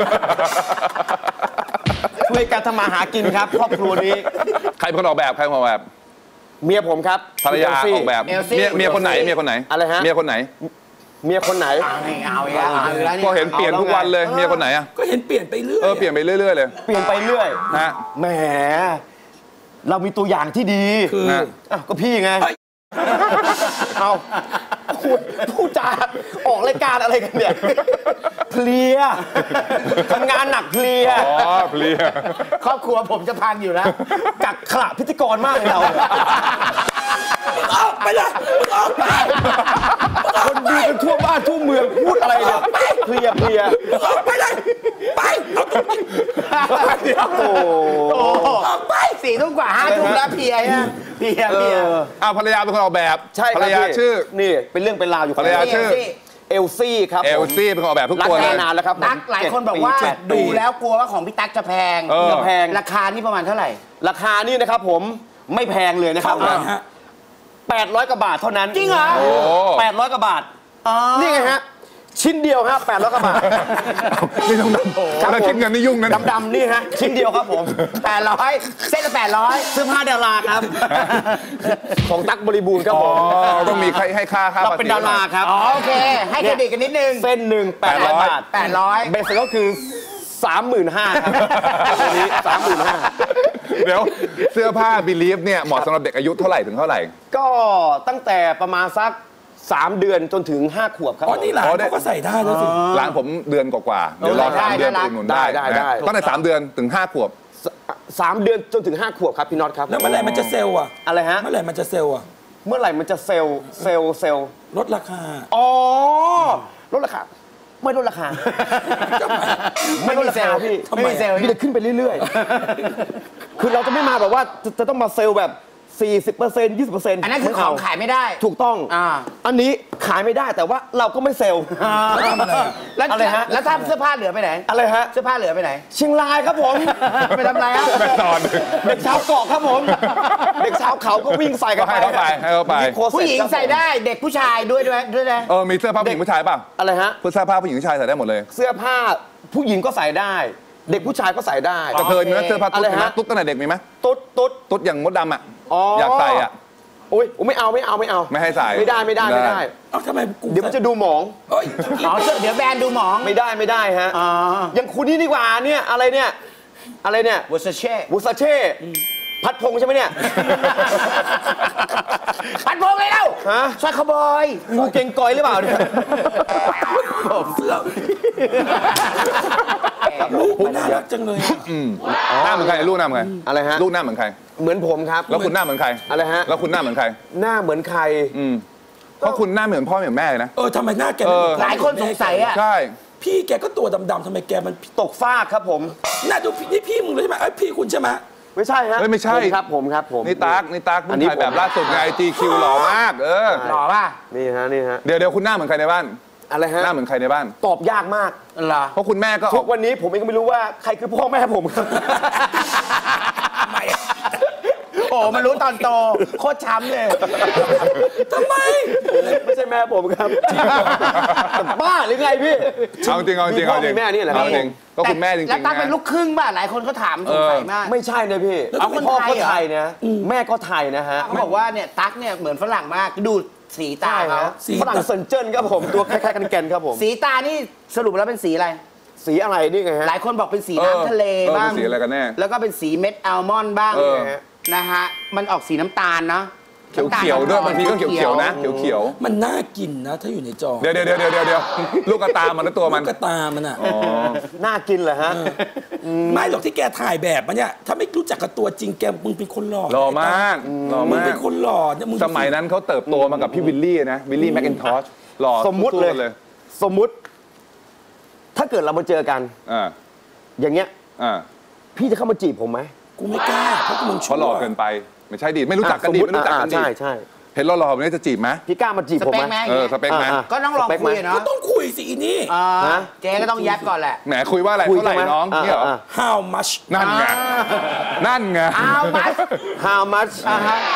Speaker 7: ช่วยกันทำมาหากินครับครอบครัวนี้
Speaker 6: ใครเป็นคนออกแบบใครเป็นคนออกแบบ
Speaker 7: เมียผมครับ
Speaker 6: ภรรยาออกแบบ
Speaker 7: เอลซี่
Speaker 6: เมียเมียคนไหนเมียคนไหน
Speaker 7: อะไรฮะ
Speaker 6: เมียคนไหน
Speaker 7: เมียคนไหน
Speaker 3: เอาอีกแล้วเอาอีกแล้วนี่
Speaker 6: ก็เห็นเปลี่ยนทุกวันเลยเมียคนไหนอะ
Speaker 5: ก็เห็นเปลี่ยนไปเรื่อย
Speaker 6: เออเปลี่ยนไปเรื่อยๆเลย
Speaker 7: เปลี่ยนไปเรื่อย
Speaker 6: ฮะ
Speaker 7: แหมเรามีตัวอย่างที่ดี
Speaker 5: คือ
Speaker 6: นะ
Speaker 7: อ้าวก็พี่ไง
Speaker 5: เฮ้ย
Speaker 7: เอาพูดพูดจาออกรายการอะไรกันเนี่ยเพลียทำงานหนักเพลีย
Speaker 6: อ๋อเพลีย
Speaker 3: ครอบครัวผมจะพังอยู่แล้ว
Speaker 7: กักขระพิธีกรมากเลยเรา
Speaker 5: มึงออกไปเลยมึงออกไป
Speaker 7: คนดีกันทั่วบ้านทั่วเมืองพูดอะไรเนี่ยเพลียเพลีย
Speaker 5: มึงออกไปเลยไปเอาตัวนี้
Speaker 7: โอ้
Speaker 3: โอ้ออกไปสี่ทุ่มกว่าห้าทุ่มแล้วเพลียฮะเพลีย
Speaker 7: เอ
Speaker 3: เพลีย
Speaker 7: อ
Speaker 6: อ้าวภรรยาเป็นคนออกแบบ
Speaker 7: ใช่ค
Speaker 6: ภร
Speaker 7: รับ
Speaker 6: รยา
Speaker 7: พี่
Speaker 6: ชื่อ
Speaker 7: นี่เป็นเรื่องเป็นราวอยู่
Speaker 6: ภรรยาชื่อ
Speaker 7: เอลซี่ครับ
Speaker 6: เอ
Speaker 7: ผ
Speaker 6: ล
Speaker 7: ม
Speaker 6: ซี่เป็นคนออกแบบทุก
Speaker 7: รัก
Speaker 6: ตัวเล
Speaker 7: แน่
Speaker 6: ย
Speaker 7: นานแล้วครับผม
Speaker 3: ตั๊กหลายคนบอกว่า
Speaker 7: เจ็ดปี
Speaker 3: ดูแล้วกลัวว่าของพี่ตั๊กจะแพง
Speaker 6: เออ
Speaker 7: จะแพง
Speaker 3: ราคานี่ประมาณเท่าไหร่
Speaker 7: ราคานี่นะครับผมไม่แพงเลยนะครับ
Speaker 5: เท่าไหร่ฮะ
Speaker 7: แปดร้อยกว่าบาทเท่านั้น
Speaker 3: จริงเหรอ
Speaker 6: โอ้
Speaker 7: แปดร้อยกว่าบาท
Speaker 3: อ๋อ
Speaker 7: นี่ไงฮะ ชิ้นเดียวครับแปดร้อยกว่าบาท
Speaker 6: นี่ต้องดำถ้าคิดเงินนี่ยุ่งนะ
Speaker 7: ดำๆนี่ฮะ ชิ้นเดียวครับผม
Speaker 3: แปดร้อยเส้นละแปดร้อย
Speaker 7: เสื้อผ้าดาราครับ ของตั๊กบริบูรณ์ครับ
Speaker 6: อ๋
Speaker 7: ผ
Speaker 6: อ
Speaker 7: ม
Speaker 6: ต้องมีใครให้ค่าค่า
Speaker 7: เรา
Speaker 6: ภาษี
Speaker 7: เป็นดาราครับ
Speaker 3: อ๋อโอเค ให้เครดิตกันนิดนึง
Speaker 7: เส้นหนึ่งแปดร้อยบาท
Speaker 3: แปดร้อย
Speaker 7: เบสก็คือสามหมื่นห้าครับตัวนี้สามหมื่นห้า
Speaker 6: เดี๋ยวเสื้อผ้าบิลีฟเนี่ยเหมาะสำหรับเด็กอายุเท่าไหร่ถึงเท่าไหร่
Speaker 7: ก็ตั้งแต่ประมาณสักสามเดือนจนถึงห้าขวบครับ
Speaker 5: อ๋อนี่หลาน
Speaker 6: อ๋อได้
Speaker 5: เขาก็ใส่ได้แล้วสิ
Speaker 6: ร้านผมเดือนกว่าๆเดี๋ยวรอ
Speaker 3: ได้
Speaker 6: สามเดือน
Speaker 3: ได้
Speaker 6: ไปอุดหนุนได้
Speaker 7: ได้ได้
Speaker 6: นะตั้งแต่สามเดือนถึงห้าขวบ
Speaker 7: สามเดือนจนถึงห้าขวบครับพี่น็อตครับ
Speaker 5: แล้วเมื่อไหร่มันจะเซลล์อ่ะ
Speaker 7: อะไรฮะ
Speaker 5: เมื่อไหร่มันจะเซลล์อ่ะ
Speaker 7: เมื่อไหร่มันจะเซลล์เซลล์เซลล์
Speaker 5: ลดราคา
Speaker 7: อ๋อลดราคาไม่ลดราคาไม่ลดราคาพี่
Speaker 3: ไม่มีเซลล์
Speaker 7: พี่จะขึ้นไปเรื่อยๆ คือเราจะไม่มาแบบว่าจะจะต้องมาเซลล์แบบ สี่สิบเปอร์เซ็นต์ ยี่สิบเปอร์เซ็นต์
Speaker 3: อันนั้นคือของขายไม่ได้
Speaker 7: ถูกต้อง
Speaker 3: อ่า
Speaker 7: อันนี้ขายไม่ได้แต่ว่าเราก็ไม่เซลล์
Speaker 5: แล้วทำอะไรอ่ะ
Speaker 3: แล้ว
Speaker 7: อะไรฮะ
Speaker 3: แล้วถ้าเสื้อผ้าเหลือไปไหน
Speaker 7: อะไรฮะ
Speaker 3: เสื้อผ้าเหลือไปไหน
Speaker 7: เชียงรายครับผม
Speaker 3: ไปทำอะไรอ่ะ
Speaker 6: แม่สอน
Speaker 7: เด็กชาวเกาะครับผม เด็กชาวเขาก็วิ่งใส่กัน
Speaker 6: ก็ให้เขาไปให้เขาไป
Speaker 7: มีโค้ช
Speaker 3: ผู้หญิง
Speaker 7: ครับผม
Speaker 3: ใส่ได้เด็กผู้ชายด้วยด้วยด้วยนะ
Speaker 6: เออมีเสื้อผ้าผู้หญิงผู้ชายเปล่า
Speaker 7: อะไรฮะ
Speaker 6: เสื้อผ้าผู้หญิงผู้ชายใส่ได้หมดเลย
Speaker 7: เสื้อผ้าผู้หญิงก็ใส่ได้ เด็กผู้ชายก็ใส่ได้
Speaker 6: กระเทยมีไหมเสื้อผ้าตุ๊ด
Speaker 7: อะไร
Speaker 6: มีไหม
Speaker 7: ฮะ
Speaker 6: ตุ๊ดตั้งแต่เด็กมีไหม
Speaker 7: ตุ๊ดตุ๊ด
Speaker 6: ตุ๊ดอย่างมดดำอ่ะ
Speaker 7: อ๋ออ
Speaker 6: อยากใส่อ่ะ
Speaker 7: โอ้ยไม่เอาไม่เอาไม่เอา
Speaker 6: ไม่ให้ใส่
Speaker 7: ไม่ได้ไม่ได้ไม่ได้
Speaker 5: เอ้าทำไมกู
Speaker 7: เดี๋ยวมันจะดูหมอง
Speaker 5: เอ้ย
Speaker 3: อ๋อเดี๋ยวแบรนด์ดูหมอง
Speaker 7: ไม่ได้ไม่ได้ฮะ
Speaker 3: อ๋อ
Speaker 7: ยังคุณนี่ดีกว่าเนี่ยอะไรเนี่ยอะไรเนี่ย
Speaker 3: วอสเช่
Speaker 7: บูซาเช่พัดพงษ์ใช่ไหมเนี่ย
Speaker 3: พันพงเลยแล้ว
Speaker 7: ฮะ
Speaker 3: ซอยคาวบอย
Speaker 7: งูเก่งกอยหรือเปล่าเนี่ย
Speaker 5: เสื้อลูกมันน่ารักจังเลยอะ
Speaker 6: หน้าเหมือนใครลูกหน้าเหมือนใคร
Speaker 7: อะไรฮะ
Speaker 6: ลูกหน้าเหมือนใคร
Speaker 7: เหมือนผมครับ
Speaker 6: แล้วคุณหน้าเหมือนใคร
Speaker 7: อะไรฮะ
Speaker 6: แล้วคุณหน้าเหมือนใคร
Speaker 7: หน้าเหมือนใคร
Speaker 6: อืมเพราะคุณหน้าเหมือนพ่อเหมือนแม่เลยนะ
Speaker 5: เออทำไมหน้าแกไม่เหมือน
Speaker 3: หลายคนสงสัยอ่ะ
Speaker 6: ใช่
Speaker 5: พี่แกก็ตัวดำๆทำไมแกมัน
Speaker 7: ตกฟากครับผม
Speaker 5: น่าดูพี่นี่พี่มึงเลยใช่ไหมเอ้ยพี่คุณใช่ไหม
Speaker 7: ไม่ใช่ฮะ
Speaker 6: เฮ้ยไม่ใช่
Speaker 7: ผมครับผมครับผม
Speaker 6: นี่ตั๊กนี่ตั๊ก
Speaker 7: อั
Speaker 6: เพิ่
Speaker 7: น
Speaker 6: ง
Speaker 7: นี้
Speaker 6: ถ่ายแบบ
Speaker 7: ผม
Speaker 6: ล่าสุดไง จี คิว หล่อมาก เออ
Speaker 3: หล่อป่ะ
Speaker 7: นี่ฮะนี่ฮะ
Speaker 6: เดี๋ยวเดี๋ยวคุณหน้าเหมือนใครในบ้าน
Speaker 7: อะไรฮะ
Speaker 6: หน้าเหมือนใครในบ้าน
Speaker 7: ตอบยากมาก
Speaker 3: เหรอ
Speaker 6: เพราะคุณแม่ก็อ
Speaker 7: ทุ
Speaker 6: อก
Speaker 7: กวันนี้ผมเองก็ไม่รู้ว่าใครคือพ่อแม่ผมครับ
Speaker 3: โอ้มารู้ตอนโตโคตรช้ำเลย
Speaker 7: ทำไมไม่ใช่แม่ผมครับบ้าหรือไงพี่
Speaker 6: เอาจริงเอาจริงเอาจริง
Speaker 7: มีพ่อมีแม่นี่แหละครับ
Speaker 6: เอาจริงก็คุณแม่จริงๆ
Speaker 3: แล้วตั๊กเป็น
Speaker 6: นะ
Speaker 3: ลูกครึ่งป่ะหลายคนเขาถามสงสัยมาก
Speaker 7: ไม่ใช่นะพี่
Speaker 3: เอาคน
Speaker 7: พ่อ
Speaker 3: ไทย
Speaker 7: ก็
Speaker 3: เหรอ
Speaker 7: ไทยนะแม่ก็ไทยนะฮะ
Speaker 3: เขาบอกว่าเนี่ยตั๊กเนี่ยเหมือนฝรั่งมากดูสีตา
Speaker 7: ใช่
Speaker 3: เขา
Speaker 7: ฮะฝรั่งเซนเจิ้นครับผมตัวคล้ายๆกันแกนครับผม
Speaker 3: สีตานี่สรุปแล้วเป็นสีอะไร
Speaker 7: สีอะไรนี่ไงฮะ
Speaker 3: หลายคนบอกเป็นสี
Speaker 6: เออ
Speaker 3: น้ำทะเล
Speaker 6: เออ
Speaker 3: บ้าง
Speaker 6: เป็นสีอะไรกันแน่
Speaker 3: แล้วก็เป็นสีเม็ดอัลมอนด์บ้าง
Speaker 6: เออ
Speaker 3: นะฮะมันออกสีน้ำตาลเนาะ
Speaker 6: เขียวเขียวๆด้วยบางทีก็เขียวเขียวๆนะเขียวเขียว
Speaker 5: มันน่ากินนะถ้าอยู่ในจอ
Speaker 6: ๆเดี๋ยวเดี๋ยวเดี๋ยวเดี๋ยวเดี๋ยวลูกกระตามันและตัวมัน
Speaker 5: ลูกกระตามันอ่ะ
Speaker 6: อ๋อ
Speaker 7: น่ากินเหรอฮะ
Speaker 5: ไม่หรอกที่แกถ่ายแบบมันเนี่ยถ้าไม่รู้จักกับตัวจริงแกมึงเป็นคนหล่อ
Speaker 6: หล่อมากหล่อ
Speaker 5: มึง
Speaker 6: มา
Speaker 5: เป็
Speaker 6: ก
Speaker 5: นคนหล่อเนี่ยมึง
Speaker 6: สมัยนั้นเขาเติบโตมากับพี่วิลลี่นะวิลลี่แมคอินทอชหล่อ
Speaker 7: สมมุติเลย
Speaker 6: สู้ๆเลย
Speaker 7: สมมุติ ถ้าเกิดเรามาเจอกัน
Speaker 6: อ่า
Speaker 7: อย่างเงี้ย
Speaker 6: อ่า
Speaker 7: พี่จะเข้ามาจีบผมไหม
Speaker 5: กูไม่กล้าเพราะกูมึง
Speaker 6: เพ
Speaker 5: ชั่ว
Speaker 6: ราะหล่อเกินไปไม่ใช่ดิไม่รู้จักกันดิ
Speaker 7: อ่ะสมมุติ
Speaker 6: ไม่รู้จักกันดิ
Speaker 7: อ่าใช่ใช่
Speaker 6: เห็นหล่อๆแบบนี้จะจีบไหม
Speaker 7: พี่กล้ามาจีบ
Speaker 3: ส
Speaker 7: ผม
Speaker 3: เป
Speaker 7: ไห
Speaker 3: คไหม
Speaker 7: ม
Speaker 6: เออสเปคไหม
Speaker 7: อ่า
Speaker 3: ก็ต้องลองคุยอะ
Speaker 5: ก็
Speaker 3: เนาะ
Speaker 5: ต้องคุยสิอีนี่
Speaker 3: อ่า
Speaker 7: ฮะ
Speaker 3: เจ๊ก็ต้องยัดก่อนแหละ
Speaker 6: แหมคุยว่าอะไร
Speaker 7: คุย
Speaker 6: เท่าไหร่
Speaker 7: ใช่ไหม
Speaker 6: น้อง
Speaker 7: อ่า
Speaker 6: เนี่ยเหรอ
Speaker 7: อ่า
Speaker 5: how much
Speaker 6: นั่นไงนั่นไง
Speaker 3: เอามา
Speaker 7: How much
Speaker 3: อ่าฮะ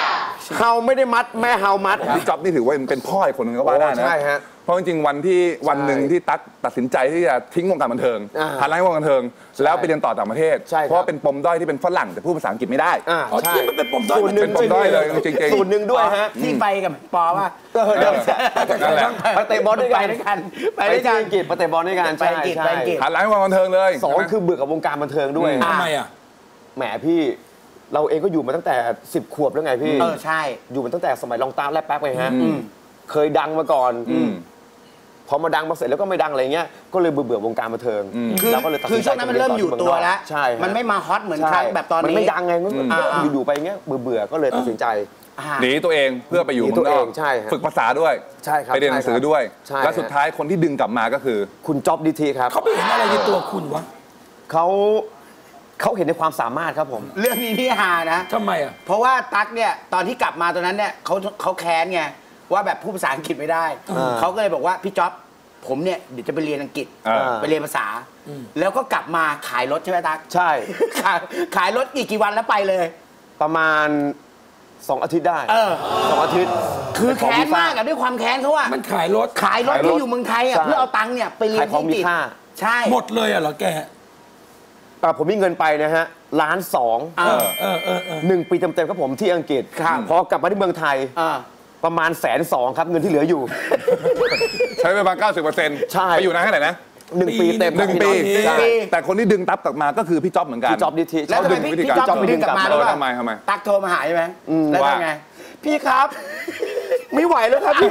Speaker 7: เฮาไม่ได้มัดแม่เฮามัด
Speaker 6: พี่จ๊อบนี่ถือว่าเป็นพ่ออีกคนนึงก็ว่าได้นะ
Speaker 7: ใช่ฮะ
Speaker 6: เพราะจริงๆวันที่วันหนึ่งที่ตั๊กตัดสินใจที่จะทิ้งวงการบันเทิง
Speaker 7: อ่า
Speaker 6: หันหลังให้วงการบันเทิงแล้วไปเรียนต่อต่างประเทศ
Speaker 7: ใช่ครับ
Speaker 6: เพราะว่าเป็นปมด้อยที่เป็นฝรั่งแต่พูดภาษาอังกฤษไม่ได้
Speaker 7: อ่า
Speaker 5: อ๋อ
Speaker 7: ใช่
Speaker 5: ที่มันเป็นปมด้อย
Speaker 7: ส่วนหนึ่ง
Speaker 6: เป็นปมด้อยเลยจริงๆ
Speaker 7: ส่วนหนึ่งด้วยฮะ
Speaker 8: ที่ไปกับปอว่า
Speaker 7: เออเดี๋ยว
Speaker 6: นั่นแหละ
Speaker 7: ไปเตะบอลด้วย
Speaker 8: ไป
Speaker 7: กัน
Speaker 8: ด้วยกันไป
Speaker 7: ไป
Speaker 8: ด้วย
Speaker 7: ที่
Speaker 8: กัน
Speaker 7: อังกฤษไปเตะบอลด้วยกัน
Speaker 8: ไปอังกฤษ
Speaker 7: ใช่
Speaker 8: ไปอังกฤษ
Speaker 6: หันหลังให้วงการบันเทิงเลย
Speaker 7: สองคือเบื่อกับวงการบันเทิงด้วย
Speaker 5: ทำไมอ่ะ
Speaker 7: แหมพี่เราเองก็อยู่มาตั้งแต่สิบขวบแล้วไงพี่
Speaker 8: เออใช่
Speaker 7: อยู่มาตั้งแต่สมัยลองตามแลบแป๊บไปฮะเคยดังมาก่อน
Speaker 6: อืม
Speaker 7: พอมาดังมาเสร็จแล้วก็ไม่ดังอะไรเงี้ยก็เลยเบื่อเบื่อวงการบันเทิง
Speaker 8: คือ
Speaker 7: เราก็เลยตัด
Speaker 8: คื
Speaker 7: สิ
Speaker 8: อน
Speaker 7: ใจ
Speaker 8: ช่วงนั้นมันเริ่มอยู่ตัวแล้ว
Speaker 7: ใช่ฮะ
Speaker 8: มันไม่มาฮอตเหมือนค
Speaker 7: ใช่
Speaker 8: รั้งแบบตอน
Speaker 7: มัน
Speaker 8: นี้
Speaker 7: ไม่ดังไงมัน
Speaker 8: อ่า
Speaker 7: อยู่ๆไปเงี้ยเบื่อเบื่อๆก็เลยตัดสินใจ
Speaker 8: อ่า
Speaker 6: หนีตัวเองเพื่อไปอยู่
Speaker 7: หนี
Speaker 6: เมื
Speaker 7: ตั
Speaker 6: อง
Speaker 7: วน
Speaker 6: อก
Speaker 7: เองใช่ฮะ
Speaker 6: ฝึกภาษาด้วย
Speaker 7: ใช่ครับ
Speaker 6: ไปเรียนหนังสือ
Speaker 7: ใช่ครับ
Speaker 6: ด้วย
Speaker 7: ใช่
Speaker 6: และ
Speaker 7: ฮะ
Speaker 6: สุดท้ายคนที่ดึงกลับมาก็คือ
Speaker 7: คุณจ๊อบดีทีครับ
Speaker 5: เขาไปเห็นอะไรในตัวคุณวะ
Speaker 7: เขาเขาเห็นในความสามารถครับผม
Speaker 8: เรื่องนี้ที่ฮานะ
Speaker 5: ทำไมอ่ะ
Speaker 8: เพราะว่าตั๊กเนี่ยตอนที่กลับมาตอนนั้นเนี่ยเขาเขาแค้นไงว่าแบบพูดภาษาอังกฤษไม่ได้
Speaker 7: อ่า
Speaker 8: เขาก็เลยบอกว่าพี่จ๊อบผมเนี่ยเดี๋ยวจะไปเรียนอังกฤษ
Speaker 6: อ่า
Speaker 8: ไปเรียนภาษา แล้วก็กลับมาขายรถใช่ไหมตั๊ก
Speaker 7: ใช่
Speaker 8: ขายขายรถกี่กี่วันแล้วไปเลย
Speaker 7: ประมาณสองอาทิตย์ได้
Speaker 8: เออ
Speaker 7: สองอาทิตย์
Speaker 8: คือแค้นมากอะด้วยความแค้นเขาอะ
Speaker 5: มันขายรถ
Speaker 8: ขายรถ
Speaker 6: ขายรถ
Speaker 8: ที่อยู่เมืองไทยอะ
Speaker 7: ใช่
Speaker 8: เพื่อเอาตังค์เนี่ยไปเรียน
Speaker 7: ขายของ
Speaker 8: ที่อังกฤษ
Speaker 7: มีค่า
Speaker 8: ใช่
Speaker 5: หมดเลยอ่ะเหรอแก
Speaker 7: อ่าผมมีเงินไปนะฮะล้านสอง
Speaker 8: เออ
Speaker 5: เออเออเออ
Speaker 7: หนึ่งปีเต็มๆครับผมที่อังกฤษ
Speaker 8: ครับ
Speaker 7: พอกลับมาที่เมืองไทย
Speaker 8: อ่า
Speaker 7: ประมาณแสนสองครับเงินที่เหลืออยู่
Speaker 6: ใช้ไปประมาณเก้าสิบเปอร์เซ็นต์
Speaker 7: ใช่
Speaker 6: ไปอยู่นานแค่ไหนนะ
Speaker 7: หนึ่งปีเต็ม
Speaker 6: หนึ่งปี
Speaker 7: ใช่
Speaker 6: แต่คนที่ดึงตั๊บกลับมาก็คือพี่จ๊อบเหมือนกัน
Speaker 7: พี่จ๊อบดีที
Speaker 8: แล้วทำไมพี่
Speaker 6: วิธี
Speaker 8: พี่
Speaker 6: การ
Speaker 8: จ๊อบ
Speaker 7: จ๊อบ
Speaker 8: ไปดึงกลับมา
Speaker 6: เอ
Speaker 8: แล้ว
Speaker 6: อ
Speaker 8: ว่า
Speaker 6: ทำไมทำไม
Speaker 8: ตักโทรมาหาใช่ไหมแล้ว
Speaker 6: ว่า
Speaker 8: ทำไง
Speaker 7: พี่ครับ ไม่ไหวแล้วครับพี่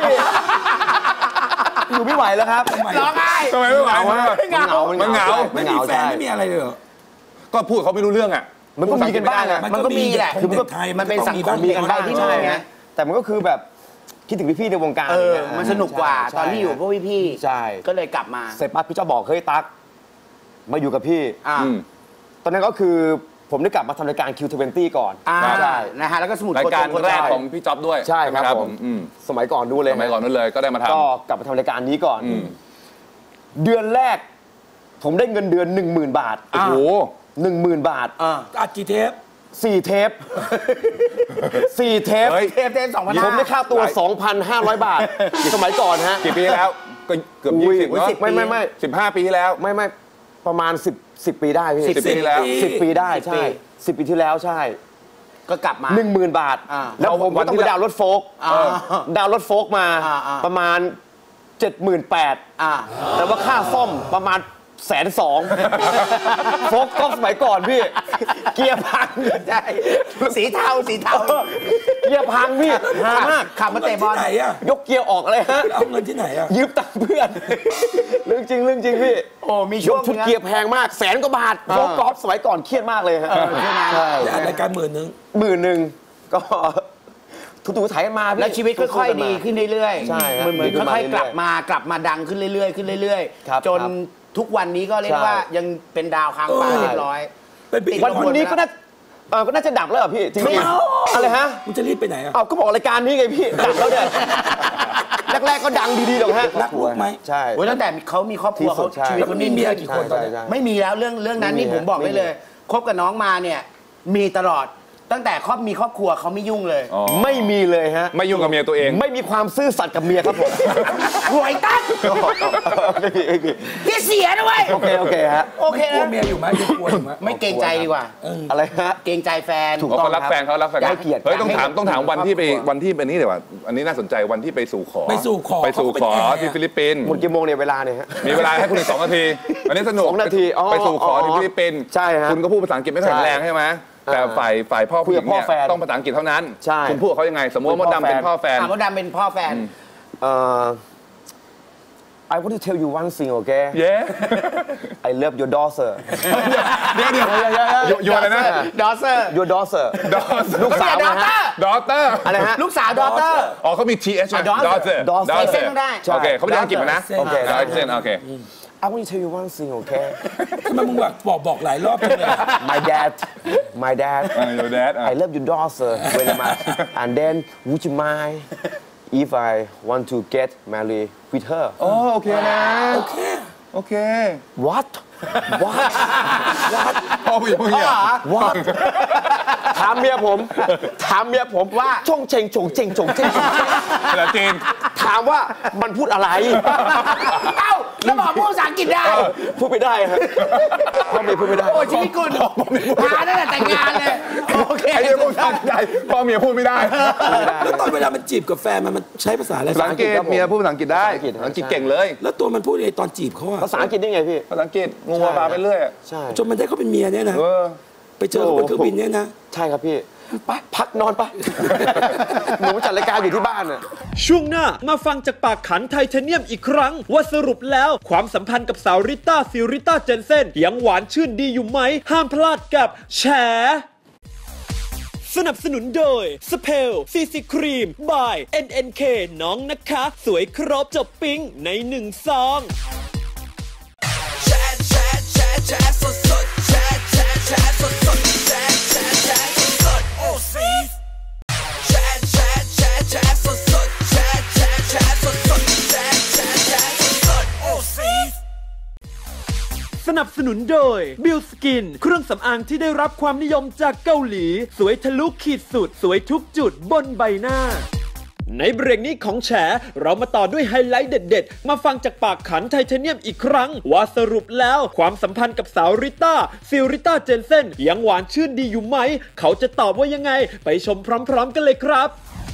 Speaker 7: อยู่ไม่ไหวแล้วครับ
Speaker 8: ร้องไห้
Speaker 6: ทำไมไม่ไหว
Speaker 7: มันเหงามันเหงา
Speaker 6: มันเหงา
Speaker 5: ไม่มีแฟน
Speaker 7: ใช่
Speaker 5: ไม่มีอะไรเลยเหรอ
Speaker 6: ก็พูดเขาไม่รู้เรื่องอ่ะ
Speaker 7: มันก็มีกันบ้างอะ
Speaker 5: มัน
Speaker 8: มัน
Speaker 5: ก็
Speaker 8: ก็
Speaker 5: มี
Speaker 8: มีแหละ
Speaker 5: คือมันก็
Speaker 8: ไทยมันเป็นสังคม
Speaker 5: มี
Speaker 8: มี
Speaker 5: บ้าง
Speaker 8: กันบ้างที่ใช่ไง
Speaker 7: แต่มันก็คือแบบคิดถึงพี่ๆในวงการ
Speaker 8: เออ
Speaker 7: ย่างงี้ย
Speaker 8: มันสนุกกว่า
Speaker 7: ใช่
Speaker 8: ตอนที่อยู่พวกพี่
Speaker 7: ใช่
Speaker 8: ๆก็เลยกลับมา
Speaker 7: เสร็จปั๊บพี่เจ้าบอกเฮ้ยตั๊กมาอยู่กับพี่
Speaker 8: อ่า
Speaker 6: อืม
Speaker 7: ตอนนั้นก็คือผมได้กลับมาทำรายการ คิว ทเวนตี้ ก่อน
Speaker 8: อ่า
Speaker 7: ใช่
Speaker 8: นะฮะแล้วก็สมุด
Speaker 6: รายการ
Speaker 8: คน
Speaker 6: แรก
Speaker 8: จ
Speaker 6: ของพี่จ๊อบด้วย
Speaker 7: ใช่ครับ
Speaker 6: ไห
Speaker 7: ผม
Speaker 6: อืม
Speaker 7: สมัยก่อนดูเลย
Speaker 6: สมัยก่อนนู้นเลยก็ได้มาทำ
Speaker 7: ก็กลับมาทำรายการนี้ก่อน
Speaker 6: อืม
Speaker 7: เดือนแรก ผมได้เงินเดือน หนึ่งหมื่น บาท
Speaker 6: โอ้โห
Speaker 7: หนึ่งหมื่น บาท
Speaker 8: อ่า
Speaker 5: อัดกี่เทป
Speaker 7: สี่เทปสี่เทป
Speaker 6: เฮ้ย
Speaker 8: เทปเทปสองพัน
Speaker 7: ผมได้ค่าตัว สองพันห้าร้อย บาท สมัยก่อนฮะ
Speaker 6: กี่ปีแล้วก็เกือบ
Speaker 7: อุ้
Speaker 6: ยี่
Speaker 7: ย
Speaker 6: สิบเนาะ
Speaker 7: สิบไม่ไม่ไม่
Speaker 6: สิบห้าปีที่แล้ว
Speaker 7: ไม่ไม่ประมาณสิบสิบปีได้พี่
Speaker 6: สิบปีที่แล้ว
Speaker 7: สิบปีได้ใช่สิบปีที่แล้วใช่
Speaker 8: ก็กลับมา
Speaker 7: หนึ่งหมื่นบาท
Speaker 8: อ่า
Speaker 7: แล้วผม
Speaker 6: วั
Speaker 7: ก็
Speaker 6: น
Speaker 7: ต้อง
Speaker 6: ที่
Speaker 7: ไป
Speaker 6: แล้ว
Speaker 7: ดาวน์รถโฟก
Speaker 8: อ่า
Speaker 7: ดาวน์รถโฟกมา
Speaker 8: อ่าอ่า
Speaker 7: ประมาณเจ็ดหมื่นแปด
Speaker 8: อ่า
Speaker 7: แต่ว่าค่าซ่อมประมาณแสนสองโฟกก็สมัยก่อนพี่ เกียร์พัง
Speaker 8: ใช่สีเทาสีเทา
Speaker 7: เกียร์พังพี่หามาก
Speaker 8: ขับมาเตะบอล
Speaker 5: ไหนอ่ะ
Speaker 7: ยกเกียร์ออกเลยฮะ
Speaker 5: เอาเงินที่ไหนอ่ะ
Speaker 7: ยืมตังค์เพื่อน เรื่องจริงเรื่องจริงพี่
Speaker 8: โอ้มี
Speaker 7: ย
Speaker 8: ช่ว
Speaker 7: ก
Speaker 8: ง
Speaker 7: ชุด
Speaker 8: นึงนะ
Speaker 7: เกียร์แพงมากแสนกว่าบาทโฟกกอล์ฟสมัยก่อนเครียดมากเลยฮะ
Speaker 8: เออใช่ไหม
Speaker 7: ใช่
Speaker 5: แต่อัดรายการหมื่นนึง
Speaker 7: หมื่นหนึ่งก็ทุกๆถ่ายกันมาพี่
Speaker 8: แล้วชีวิตค่อยๆดีขึ้นเรื่อยๆ
Speaker 7: ใช่ครับ
Speaker 8: เหมือนเหมือน
Speaker 7: ดีขึ้นมา
Speaker 8: ค่อยๆกลับ
Speaker 7: เรื่อยๆ
Speaker 8: มากลับมาดังขึ้นเรื่อยๆขึ้นเรื่อย
Speaker 7: ครับ
Speaker 8: ๆ จน
Speaker 7: ครับ
Speaker 8: ทุกวันนี้ก็เรียก
Speaker 7: ใช่
Speaker 8: ว่ายังเป็นดาวค้างฟ้า
Speaker 5: เออ
Speaker 8: เรียบร้อย
Speaker 5: เป็นปี
Speaker 7: วันวันนี้ก็น่าเออก็น่าจะดับแล้วเหรอพี่จริง
Speaker 5: ไม่
Speaker 7: ๆ
Speaker 5: เอา
Speaker 7: อะไรฮะ
Speaker 5: มึงจะรีบไปไหนอ่ะ
Speaker 7: เอาก็บอกรายการนี้ไงพี่ดับแล้วเนี่ยแรกๆก็ดังดีๆหรอกฮะ
Speaker 5: รักลูกไหม
Speaker 7: ใช่
Speaker 8: โอ้ยตั้งแต่เขามีครอบครัว
Speaker 7: ที่สุ
Speaker 8: เขา
Speaker 7: ดใช่
Speaker 8: ชีวิต
Speaker 5: แล้ว
Speaker 8: เขา
Speaker 5: มี
Speaker 8: นิ่ง
Speaker 5: เมีย
Speaker 8: ขึ้น
Speaker 5: กี่คนตอนนี้
Speaker 7: ใช่
Speaker 8: ไม่มีแล้วเรื่องเรื่องนั้น
Speaker 7: ไม่มี
Speaker 8: นี่ผมบอก
Speaker 7: ไม่
Speaker 8: ได้
Speaker 7: มี
Speaker 8: เลยคบกับน้องมาเนี่ยมีตลอดตั้งแต่ครอบมีครอบครัวเขาไม่ยุ่งเลย
Speaker 6: อ๋อ
Speaker 7: ไม่มีเลยฮะ
Speaker 6: ไม่ยุ่งกับเมียตัวเอง
Speaker 7: ไม่มีความซื่อสัตย์กับเมียครับผม
Speaker 8: หวยตั้ง
Speaker 7: ไม่มีไม่มี
Speaker 8: พี่เสียด้วย
Speaker 7: โอเคโอเคฮะ
Speaker 8: โอเค
Speaker 5: กลัว
Speaker 8: นะ
Speaker 5: เมียอยู่ไหมยังกลัวอยู่ไหม
Speaker 8: ไม่เกรงใจดีกว่า
Speaker 7: อะไรฮะ
Speaker 8: เกรงใจแฟน
Speaker 7: ถูก
Speaker 6: อ๋อเขารักแฟนเขารักแฟน
Speaker 7: อยากให้เกียรติ
Speaker 6: เฮ้ยต้องถาม
Speaker 8: อยากให้
Speaker 6: ต้องถามวันที่ไป
Speaker 8: ครอบครัว
Speaker 6: วันที่เป็นนี่เดี๋ยวว่าอันนี้น่าสนใจวันที่ไปสู่ขอ
Speaker 5: ไปสู่ขอ
Speaker 6: ไปสู่ขอ
Speaker 5: เขาเป็นแอร์
Speaker 6: ที่ฟิลิปปินส์
Speaker 7: หมดกี่โมงเนี่ยเวลาเนี่ยฮะ
Speaker 6: มีเวลาให้คุณอีกสองนาที อันนี้สนุก
Speaker 7: สองนาทีอ๋อ
Speaker 6: ไปสู่ขอ
Speaker 7: อ๋อ
Speaker 6: ที่ฟิลิปปินส์
Speaker 7: ใช่ฮะ
Speaker 6: คุณก็พูดภาษาอังกฤษไม่แข็งแรงใช่ไหมแต่
Speaker 7: อ่า
Speaker 6: ฝ่ายฝ่ายพ่อผู้หญิง
Speaker 7: คุยกับพ่อ
Speaker 6: เนี่ย
Speaker 7: แฟน
Speaker 6: ต้องภาษาอังกฤษเท่านั้น
Speaker 7: ใช่
Speaker 6: คุณพูดกับเขายังไง สมมติว่ามดดำเป็นพ่อแฟน
Speaker 8: อ่ะมดดำเป็นพ่อแฟน
Speaker 7: เอ่อ I want to tell you one thing okay
Speaker 6: เย้
Speaker 7: I love your daughter
Speaker 6: เดี๋ยวเดี๋ยวอยู่อยู่อะไรนะ
Speaker 8: ดอเซอร์
Speaker 7: your daughter
Speaker 6: ดอส
Speaker 7: ลูกสาว
Speaker 8: ดอ
Speaker 7: นะ
Speaker 8: เตอ
Speaker 7: ฮะ
Speaker 8: ร์
Speaker 6: ดอเตอร์
Speaker 7: อะไรฮะ
Speaker 8: ลูกสาวดอเตอร์
Speaker 6: อ๋อเขามี ที เอช ไหม
Speaker 8: อ่ะ daughter
Speaker 7: daughter
Speaker 8: ใส่เส้นต้องได้
Speaker 6: โอเคเขาไม่ได้อังกฤษมานะ
Speaker 5: โอเค
Speaker 6: ได้เส้นโอเค
Speaker 7: I want to tell you one thing okay
Speaker 5: ทำไมมึงบอกบอกบอกหลายรอบจังเลย
Speaker 7: my dad my dad
Speaker 6: อ่า your dad อ่ะ
Speaker 7: I love your daughter very much and then would you mind if I want to get married with her
Speaker 6: อ๋อโอเคนะ
Speaker 5: โอเค
Speaker 6: โอเค
Speaker 7: what what what
Speaker 6: พ่อผู้หญิงผู้หญิง
Speaker 7: what ถามเมียผมถามเมียผมว่าชงเชงชงเชงชงเชงชงเชง
Speaker 6: ภาษาจีน
Speaker 7: ถามว่ามันพูดอะไร
Speaker 8: เอ้าแล้วบอกพูดภาษาอังกฤษได้
Speaker 7: พูดไม่ได้ครับพ่อเมียพูดไม่ได้
Speaker 8: โอ้ชีวิตคุณหาตั้งแต่แต่งงานเลยโอเค
Speaker 6: ไอ้เรื่องพวกนั้นใหญ่พ่อเมียพูดไม่ได้
Speaker 5: แล้วตอนเวลามันจีบกับแฟนมันมันใช้ภาษาอะไร
Speaker 6: ภาษาอังกฤษเมียพูดภาษาอังกฤษได้ภาษาอังกฤษเก่งเลย
Speaker 5: แล้วตัวมันพูดยังไงตอนจีบเขาอะ
Speaker 7: ภาษาอังกฤษได้ไงพี่
Speaker 6: ภาษาอังกฤษงูปลาไปเรื่อย
Speaker 7: ใช่
Speaker 5: จนมันได้เขาเป็นเมียเนี่ยนะ
Speaker 6: เออ
Speaker 5: ไปเจอเขาบนเครื่องบินเนี่ยนะ
Speaker 7: ใช่ครับพี่ไปพักนอนไปหนูจัดรายการอยู่ที่บ้านน่ะ
Speaker 2: ช่วงหน้ามาฟังจากปากขันไทเทเนียมอีกครั้ง ว่าสรุปแล้วความสัมพันธ์กับสาวริต้าซิริต้าเจนเซนยังหวานชื่นดีอยู่ไหม ห้ามพลาดกับแฉสนับสนุนโดยสเพลซีซีครีม by เอ็น เอ็น เค น้องนะคะ สวยครบจบปิ๊งในหนึ่งซอง
Speaker 1: แชร์แชร์แชร์แชร์สดสดแชร์แชร์แชร์สดสดแชร์แชร์แชร์สดสดโอ้ซีแชร์แชร์แชร์แชร์สดสดแชร์แชร์แชร์สดสดแชร์แชร์แชร์สดสดโอ้ซี
Speaker 2: สนับสนุนโดย Bill Skin เครื่องสำอางที่ได้รับความนิยมจากเกาหลี สวยทะลุขีดสุด สวยทุกจุดบนใบหน้า ในเบรกนี้ของแฉเรามาต่อด้วยไฮไลท์เด็ดๆ มาฟังจากปากขันไทเทเนียมอีกครั้ง ว่าสรุปแล้วความสัมพันธ์กับสาวริต้าซิริต้าเจนเซนยังหวานชื่นดีอยู่ไหม เขาจะตอบว่ายังไง ไปชมพร้อมๆกันเลยครับ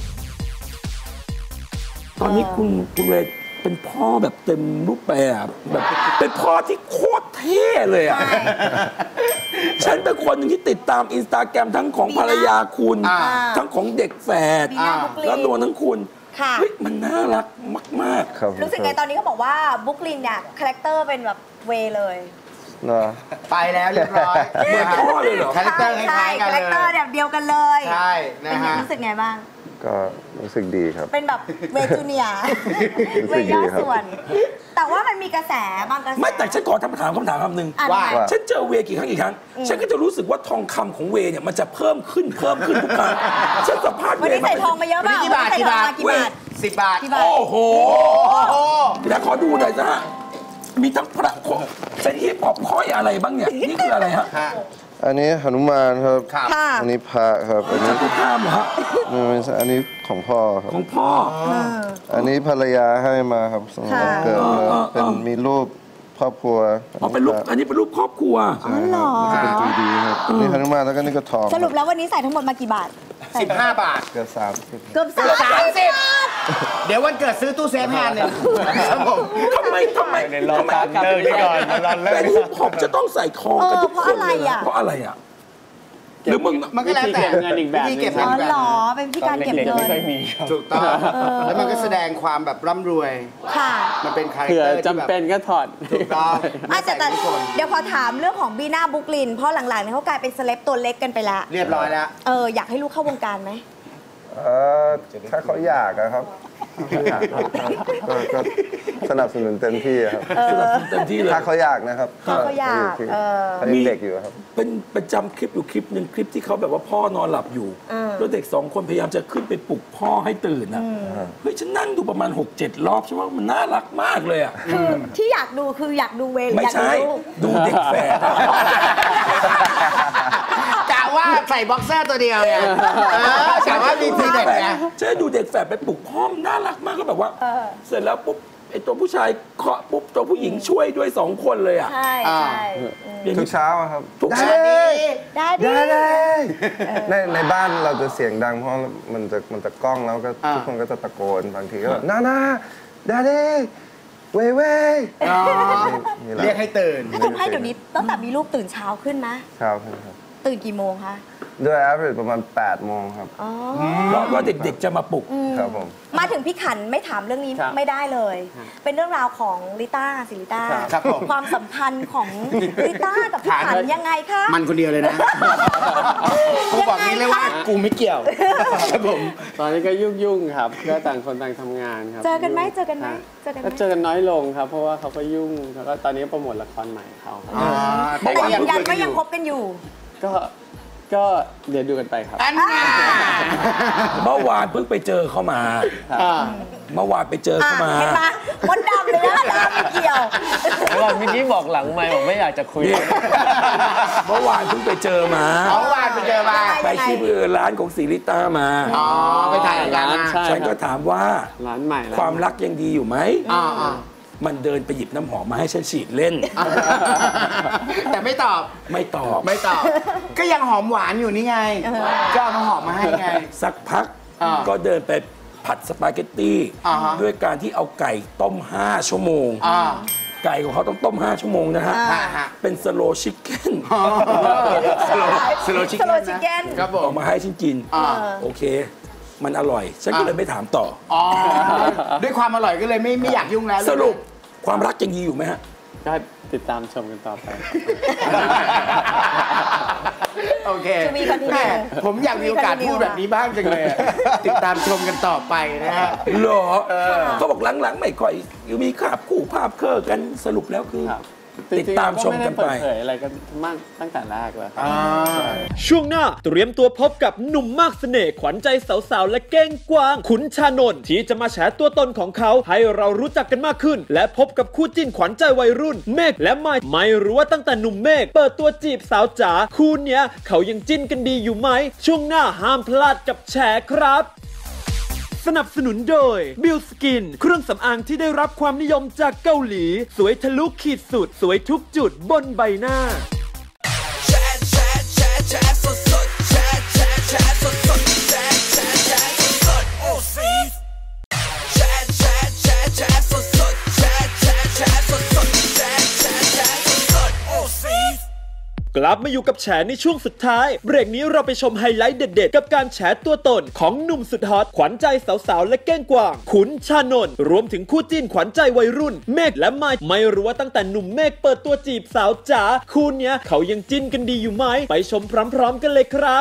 Speaker 5: ตอนนี้คุณคุณเลยเป็นพ่อแบบเต็มรูปแบบแบบเป็นพ่อที่โคตรเท่เลยอ่ะ ฉันเป็นคนหนึ่งที่ติดตามอินสตาแกรมทั้งของภรรยาคุณ ทั้งของเด็กแฝด
Speaker 4: บีน่าบุ๊กลิน
Speaker 5: แล้วตัวทั้งคุณ
Speaker 4: ค่ะ
Speaker 5: เฮ้ยมันน่ารักมาก
Speaker 9: ครับ
Speaker 4: รู้สึกไงตอนนี้เขาบอกว่าบุ๊กลินเนี่ยคาแรคเตอร์เป็นแบบเวเลย
Speaker 9: เนอะ
Speaker 8: ไปแล้วเรียบร้อย
Speaker 5: ๆเหมือนพ่อเลยเหรอ
Speaker 8: คาแรคเตอร์ค
Speaker 4: ใช่
Speaker 8: ล้ายๆกัน
Speaker 4: คา
Speaker 8: เล
Speaker 4: แรคเตอร์
Speaker 8: ย
Speaker 4: แบบเดียวกันเลย
Speaker 8: ใช่นะ
Speaker 4: เป็นไง
Speaker 8: ฮะ
Speaker 4: รู้สึกไงบ้าง
Speaker 9: ก็รู้สึกดีครับ
Speaker 4: เป็นแบบเวจูเนียร์
Speaker 9: รู้
Speaker 4: เว
Speaker 9: สึกดี
Speaker 4: ย่อ
Speaker 9: ครับ
Speaker 4: ส่วน แต่ว่ามันมีกระแสบางกระแส
Speaker 5: ไม่แต่ฉันขอถามถามคำถามคำหนึ่ง
Speaker 4: อ่ะ
Speaker 8: ว่า
Speaker 4: ทำไม
Speaker 5: ฉันเจอเวกี่ครั้งกี่ครั้ง ฉันก็จะรู้สึกว่าทองคำของเวเนี่ยมันจะเพิ่มขึ้นเพิ่มขึ้นทุกครั้งฉันสัมภาษณ์
Speaker 4: วัน
Speaker 5: เว
Speaker 4: นี้ใส่ทองมาเยอะเป
Speaker 8: วัน
Speaker 4: ล่า
Speaker 8: นี้กี่บาท
Speaker 4: วันนี้
Speaker 8: กี่บาท
Speaker 4: ใส่ทองมากี่บาท
Speaker 8: สิบบาท
Speaker 4: กี่บาท
Speaker 5: โอ้โห
Speaker 8: โอ้
Speaker 5: แล้วขอดูหน่อยสิฮะมีทั้งพระเป็นฮิปฮอปค่อยอะไรบ้างเนี่ยนี่คืออะไรฮะ
Speaker 8: ฮะ
Speaker 9: อันนี้หนุมานครับ
Speaker 8: ครับ
Speaker 4: ค่ะ
Speaker 9: อันนี้พระครับอันนี้
Speaker 5: ฉันก็ข้ามเหรอฮะ
Speaker 9: ไม่ใช่อันนี้ของพ่อครับ
Speaker 5: ของพ่อ
Speaker 9: อันนี้ภรรยาให้มาครับสำหรับวันเกิดครับ
Speaker 5: ค่ะ
Speaker 9: เป็นมีรูปครอบครัว
Speaker 5: อ๋อเป็นรูปอันนี้เป็นรูปครอบครัว
Speaker 9: ใช่ครับนี่เป็นทีดีครับนี่หนุมานแล้วก็นี่ก็ทอง
Speaker 4: สรุปแล้ววันนี้ใส่ทั้งหมดมากี่บาท
Speaker 8: สิบห้าบาท
Speaker 9: เกือบสามสิบ
Speaker 4: เกือบสาม
Speaker 8: สามสิบเดี๋ยววันเกิดซื้อตู้เซฟให้อันหนึ่งครับผม
Speaker 5: ทำไมทำไมทำไม
Speaker 6: เลิกนี่ก่อนรอเลิก
Speaker 5: เป็นฮิปฮอปจะต้องใส่ทองกันทุกคนเลยนะเพราะอะไรอ่ะหรือมึง
Speaker 8: มันก็แล้วแต่
Speaker 7: วิธีเก็บเงินอีกแบบ
Speaker 8: วิธีเก็บ
Speaker 4: อ๋
Speaker 8: เงิ
Speaker 4: อน
Speaker 8: อีก
Speaker 4: เหร
Speaker 8: แบบ
Speaker 4: อ เป็นพิธีการเก็บเงิน
Speaker 8: ถูกต้องแล้วมันก็แสดงความแบบร่ำรวย
Speaker 4: ค่ะ
Speaker 8: มันเป็นคาแรค
Speaker 7: เผื่อ
Speaker 8: เตอร์ที่
Speaker 7: จำ
Speaker 8: แบบ
Speaker 7: เป็นก็ถอด
Speaker 8: ถูกต้อง
Speaker 4: อ่ะแต่แต่
Speaker 8: ทุกคน
Speaker 4: เดี๋ยวพอถามเรื่องของบีน่าบุ๊กลิน เพราะหลังๆเนี่ยเขากลายเป็นเซเลบตัวเล็กกันไปแล้ว
Speaker 8: เรียบร้อยแล้ว
Speaker 4: เออ อยากให้ลูกเข้าวงการไหม
Speaker 9: เออถ้าเขาอยากอะครับอยากครับก็ก็สนับสนุนเต็มที่อะครับ
Speaker 5: สนับสนุนเต็มที่เลย
Speaker 9: ถ้าเขาอยากนะครับ
Speaker 4: ถ้าเขาอยาก
Speaker 9: ที่
Speaker 4: เออ
Speaker 9: เขายังเด็กอยู่ครับ
Speaker 5: เป็นประจำคลิปอยู่คลิปหนึ่งคลิปที่เขาแบบว่าพ่อนอนหลับอยู่ แล้วเด็กสองคนพยายามจะขึ้นไปปลุกพ่อให้ตื่นนะเฮ้ยฉันนั่งดูประมาณ หกเจ็ด รอบฉันว่ามันน่ารักมากเลยอ่ะ
Speaker 4: คือที่อยากดูคืออยากดูเวหรือ
Speaker 5: ไม่
Speaker 4: อยากดู
Speaker 5: ใช่
Speaker 4: ลูก
Speaker 5: ดูเด็กแฝดอะ
Speaker 8: กะว่าใส่บ็อกเซอร์ตัวเดียวไงเออกะว่ามีทีเด็ดไง
Speaker 5: จะให้ดูเด็กแฝดไปปลุกพ่อมนน่ารักมากก็แบบว่า
Speaker 4: เออ
Speaker 5: เสร็จแล้วปุ๊บไอตัวผู้ชายเคาะปุ๊บตัวผู้หญิงช่วยด้วยสองคนเลยอ่ะ
Speaker 4: ใช่ใช่
Speaker 5: อย่าง
Speaker 9: ทุ
Speaker 5: นี้
Speaker 9: กเช้าอะครับ
Speaker 5: ทุก
Speaker 9: ได้
Speaker 5: เช้า
Speaker 4: ได้ดิ
Speaker 9: ได้ได้ในในบ้านเราจะเสียงดังเพราะมันจะมันจะกล้องแล้วก็
Speaker 8: อ่า
Speaker 9: ทุกคนก็จะตะโกนบางทีก็แบบน้าน้าได้ดิเว้ยเว้ย
Speaker 8: อ๋อ
Speaker 9: นี่แหละ
Speaker 8: เรียกให้ตื่น
Speaker 4: แล้วทำให้เดี๋ยวนี้ตั้งแต่มีลูกตื่นเช้าขึ้นไหม
Speaker 9: เช้าขึ้นครับ
Speaker 4: ตื่นกี่โมงคะ
Speaker 9: ด้วย average ประมาณแปดโมงครับ
Speaker 4: อ๋อ
Speaker 5: เพราะว่าเด็กๆจะมาปลุก
Speaker 9: ครับผม
Speaker 4: มาถึงพี่ขันไม่ถามเรื่องนี้
Speaker 7: ครับ
Speaker 4: ไม่ได้เลย เป็นเรื่องราวของลิต้าสิลิต้า
Speaker 8: ครับผม
Speaker 4: ความสัมพันธ์ของลิต้ากับพี่ขันยังไงคะ
Speaker 8: มันคนเดียวเลยนะกูบอกนี้เลยว่ากูไม่เกี่ยวครับผม
Speaker 7: ตอนนี้ก็ยุ่งๆครับก็ต่างคนต่างทำงานครับ
Speaker 4: เจอกันไหมเจอกันไหมเจอกันไหม
Speaker 7: ก็เจอกันน้อยลงครับ เพราะว่าเขาก็ยุ่งแล้วก็ตอนนี้โปรโมทละครใหม่เขาครับ
Speaker 8: อ๋อ
Speaker 4: แต่
Speaker 8: ก็
Speaker 4: ยืนยัน
Speaker 8: คุ
Speaker 4: ก็
Speaker 8: อ
Speaker 4: ยังคบกันอยู่
Speaker 7: ก็
Speaker 10: ก็เดี๋ยวดูกันไปครับ
Speaker 5: เมื่อวานเพิ่งไปเจอเขามาเมื่อวานไปเจอเขามา
Speaker 4: เห็นไหมมดดำเลยนะดำไม่เกี่ยว
Speaker 10: เมื่อวานเมื่อกี้บอกหลังไมค์ผมไม่อยากจะคุย
Speaker 5: เมื่อวานเพิ่งไปเจอมา
Speaker 8: เมื่อวานไปเจอมา
Speaker 5: ไปที่ร้านของศิริต้ามา
Speaker 8: อ๋อไปถ่ายรายการมา
Speaker 5: ฉันก็ถามว่า
Speaker 10: ร้านใหม่
Speaker 5: ความรักยังดีอยู่ไหม
Speaker 8: อ่า
Speaker 5: มันเดินไปหยิบน้ำหอมมาให้ฉันฉีดเล่น
Speaker 8: แต่ไม่ตอบ
Speaker 5: ไม่ตอบ
Speaker 8: ไม่ตอบ ก็ยังหอมหวานอยู่นี่ไง ก็เอาน้ำหอมมาให้ไง
Speaker 5: สักพัก
Speaker 8: อ่า
Speaker 5: ก็เดินไปผัดสปาเกตตี้
Speaker 8: อ่าฮะ
Speaker 5: ด้วยการที่เอาไก่ต้มห้าชั่วโมง
Speaker 8: อ่า
Speaker 5: ไก่ของเขาต้องต้มห้าชั่วโมงนะฮะ
Speaker 8: อ่าฮะ
Speaker 5: เป็นสโลชิคเก้น
Speaker 8: สโลสโลชิค
Speaker 4: สโล
Speaker 8: เก้น
Speaker 4: ชิคเก้น
Speaker 8: ครับผ
Speaker 5: ออ
Speaker 8: ม
Speaker 5: กมาให้ฉันกิน
Speaker 8: อ่า
Speaker 5: โอเค มันอร่อย ฉันก็เลยไม่ถามต่อ
Speaker 8: อ๋อ ด้วยความอร่อยก็เลยไม่ไม่อยากยุ่งแล้ว
Speaker 5: สรุปความรักยังดีอยู่ไหมฮะ
Speaker 10: ก็ติดตามชมกันต่อไป
Speaker 8: โอเค
Speaker 4: To be continued
Speaker 8: แม่ผมอยากมีโอกาสพูดแบบนี้บ้างจังเลยอะติดตามชมกันต่อไปนะฮะ
Speaker 5: เหรอเขาบอกหลังๆ ไม่ค่อยมีภาพคู่ภาพเคอกันสรุปแล้วคือ
Speaker 10: ครับ
Speaker 5: ติดตามชมกันไป
Speaker 10: จริงๆเราก็ม่ด้เปิดเผยอะไรกันมากตั้งแต่แรกเลยครับ
Speaker 2: ช่วงหน้าเตรียมตัวพบกับหนุ่มมากเสน่ห์ขวัญใจสาวๆและเก้งกวาง ขุนชานนท์ที่จะมาแฉตัวตนของเขาให้เรารู้จักกันมากขึ้น และพบกับคู่จิ้นขวัญใจวัยรุ่นเมฆและไมค์ไม่รู้ว่าตั้งแต่หนุ่มเมฆเปิดตัวจีบสาวจ๋าคู่เนี้ยเขายังจิ้นกันดีอยู่ไหมช่วงหน้าห้ามพลาดกับแฉครับสนับสนุนโดย บิล สกิน เครื่องสำอางที่ได้รับความนิยมจากเกาหลี สวยทะลุขีดสุด สวยทุกจุดบนใบหน้า
Speaker 1: แชร์แชร์แชร์แชร์สดสดแชร์แชร์แชร์สดสดแชร์แชร์แชร์สดสดโอ้ซีแชร์แชร์แชร์แชร์สดสดแชร์แชร์แชร์สดสดแชร์แชร์แชร์สดสดโอ้ซี
Speaker 2: กลับมาอยู่กับแฉในช่วงสุดท้ายเบรกนี้เราไปชมไฮไลท์เด็ดๆกับการแฉตัวตนของหนุ่มสุดฮอตขวัญใจสาวๆและเก้งกวางขุนชานนท์รวมถึงคู่จิ้นขวัญใจวัยรุ่นเมฆและไมค์ไม่รู้ว่าตั้งแต่หนุ่มเมฆเปิดตัวจีบสาวจ๋าคู่เนี้ยเขายังจิ้นกันดีอยู่ไหมไปชมพร้อมๆกันเลยครับ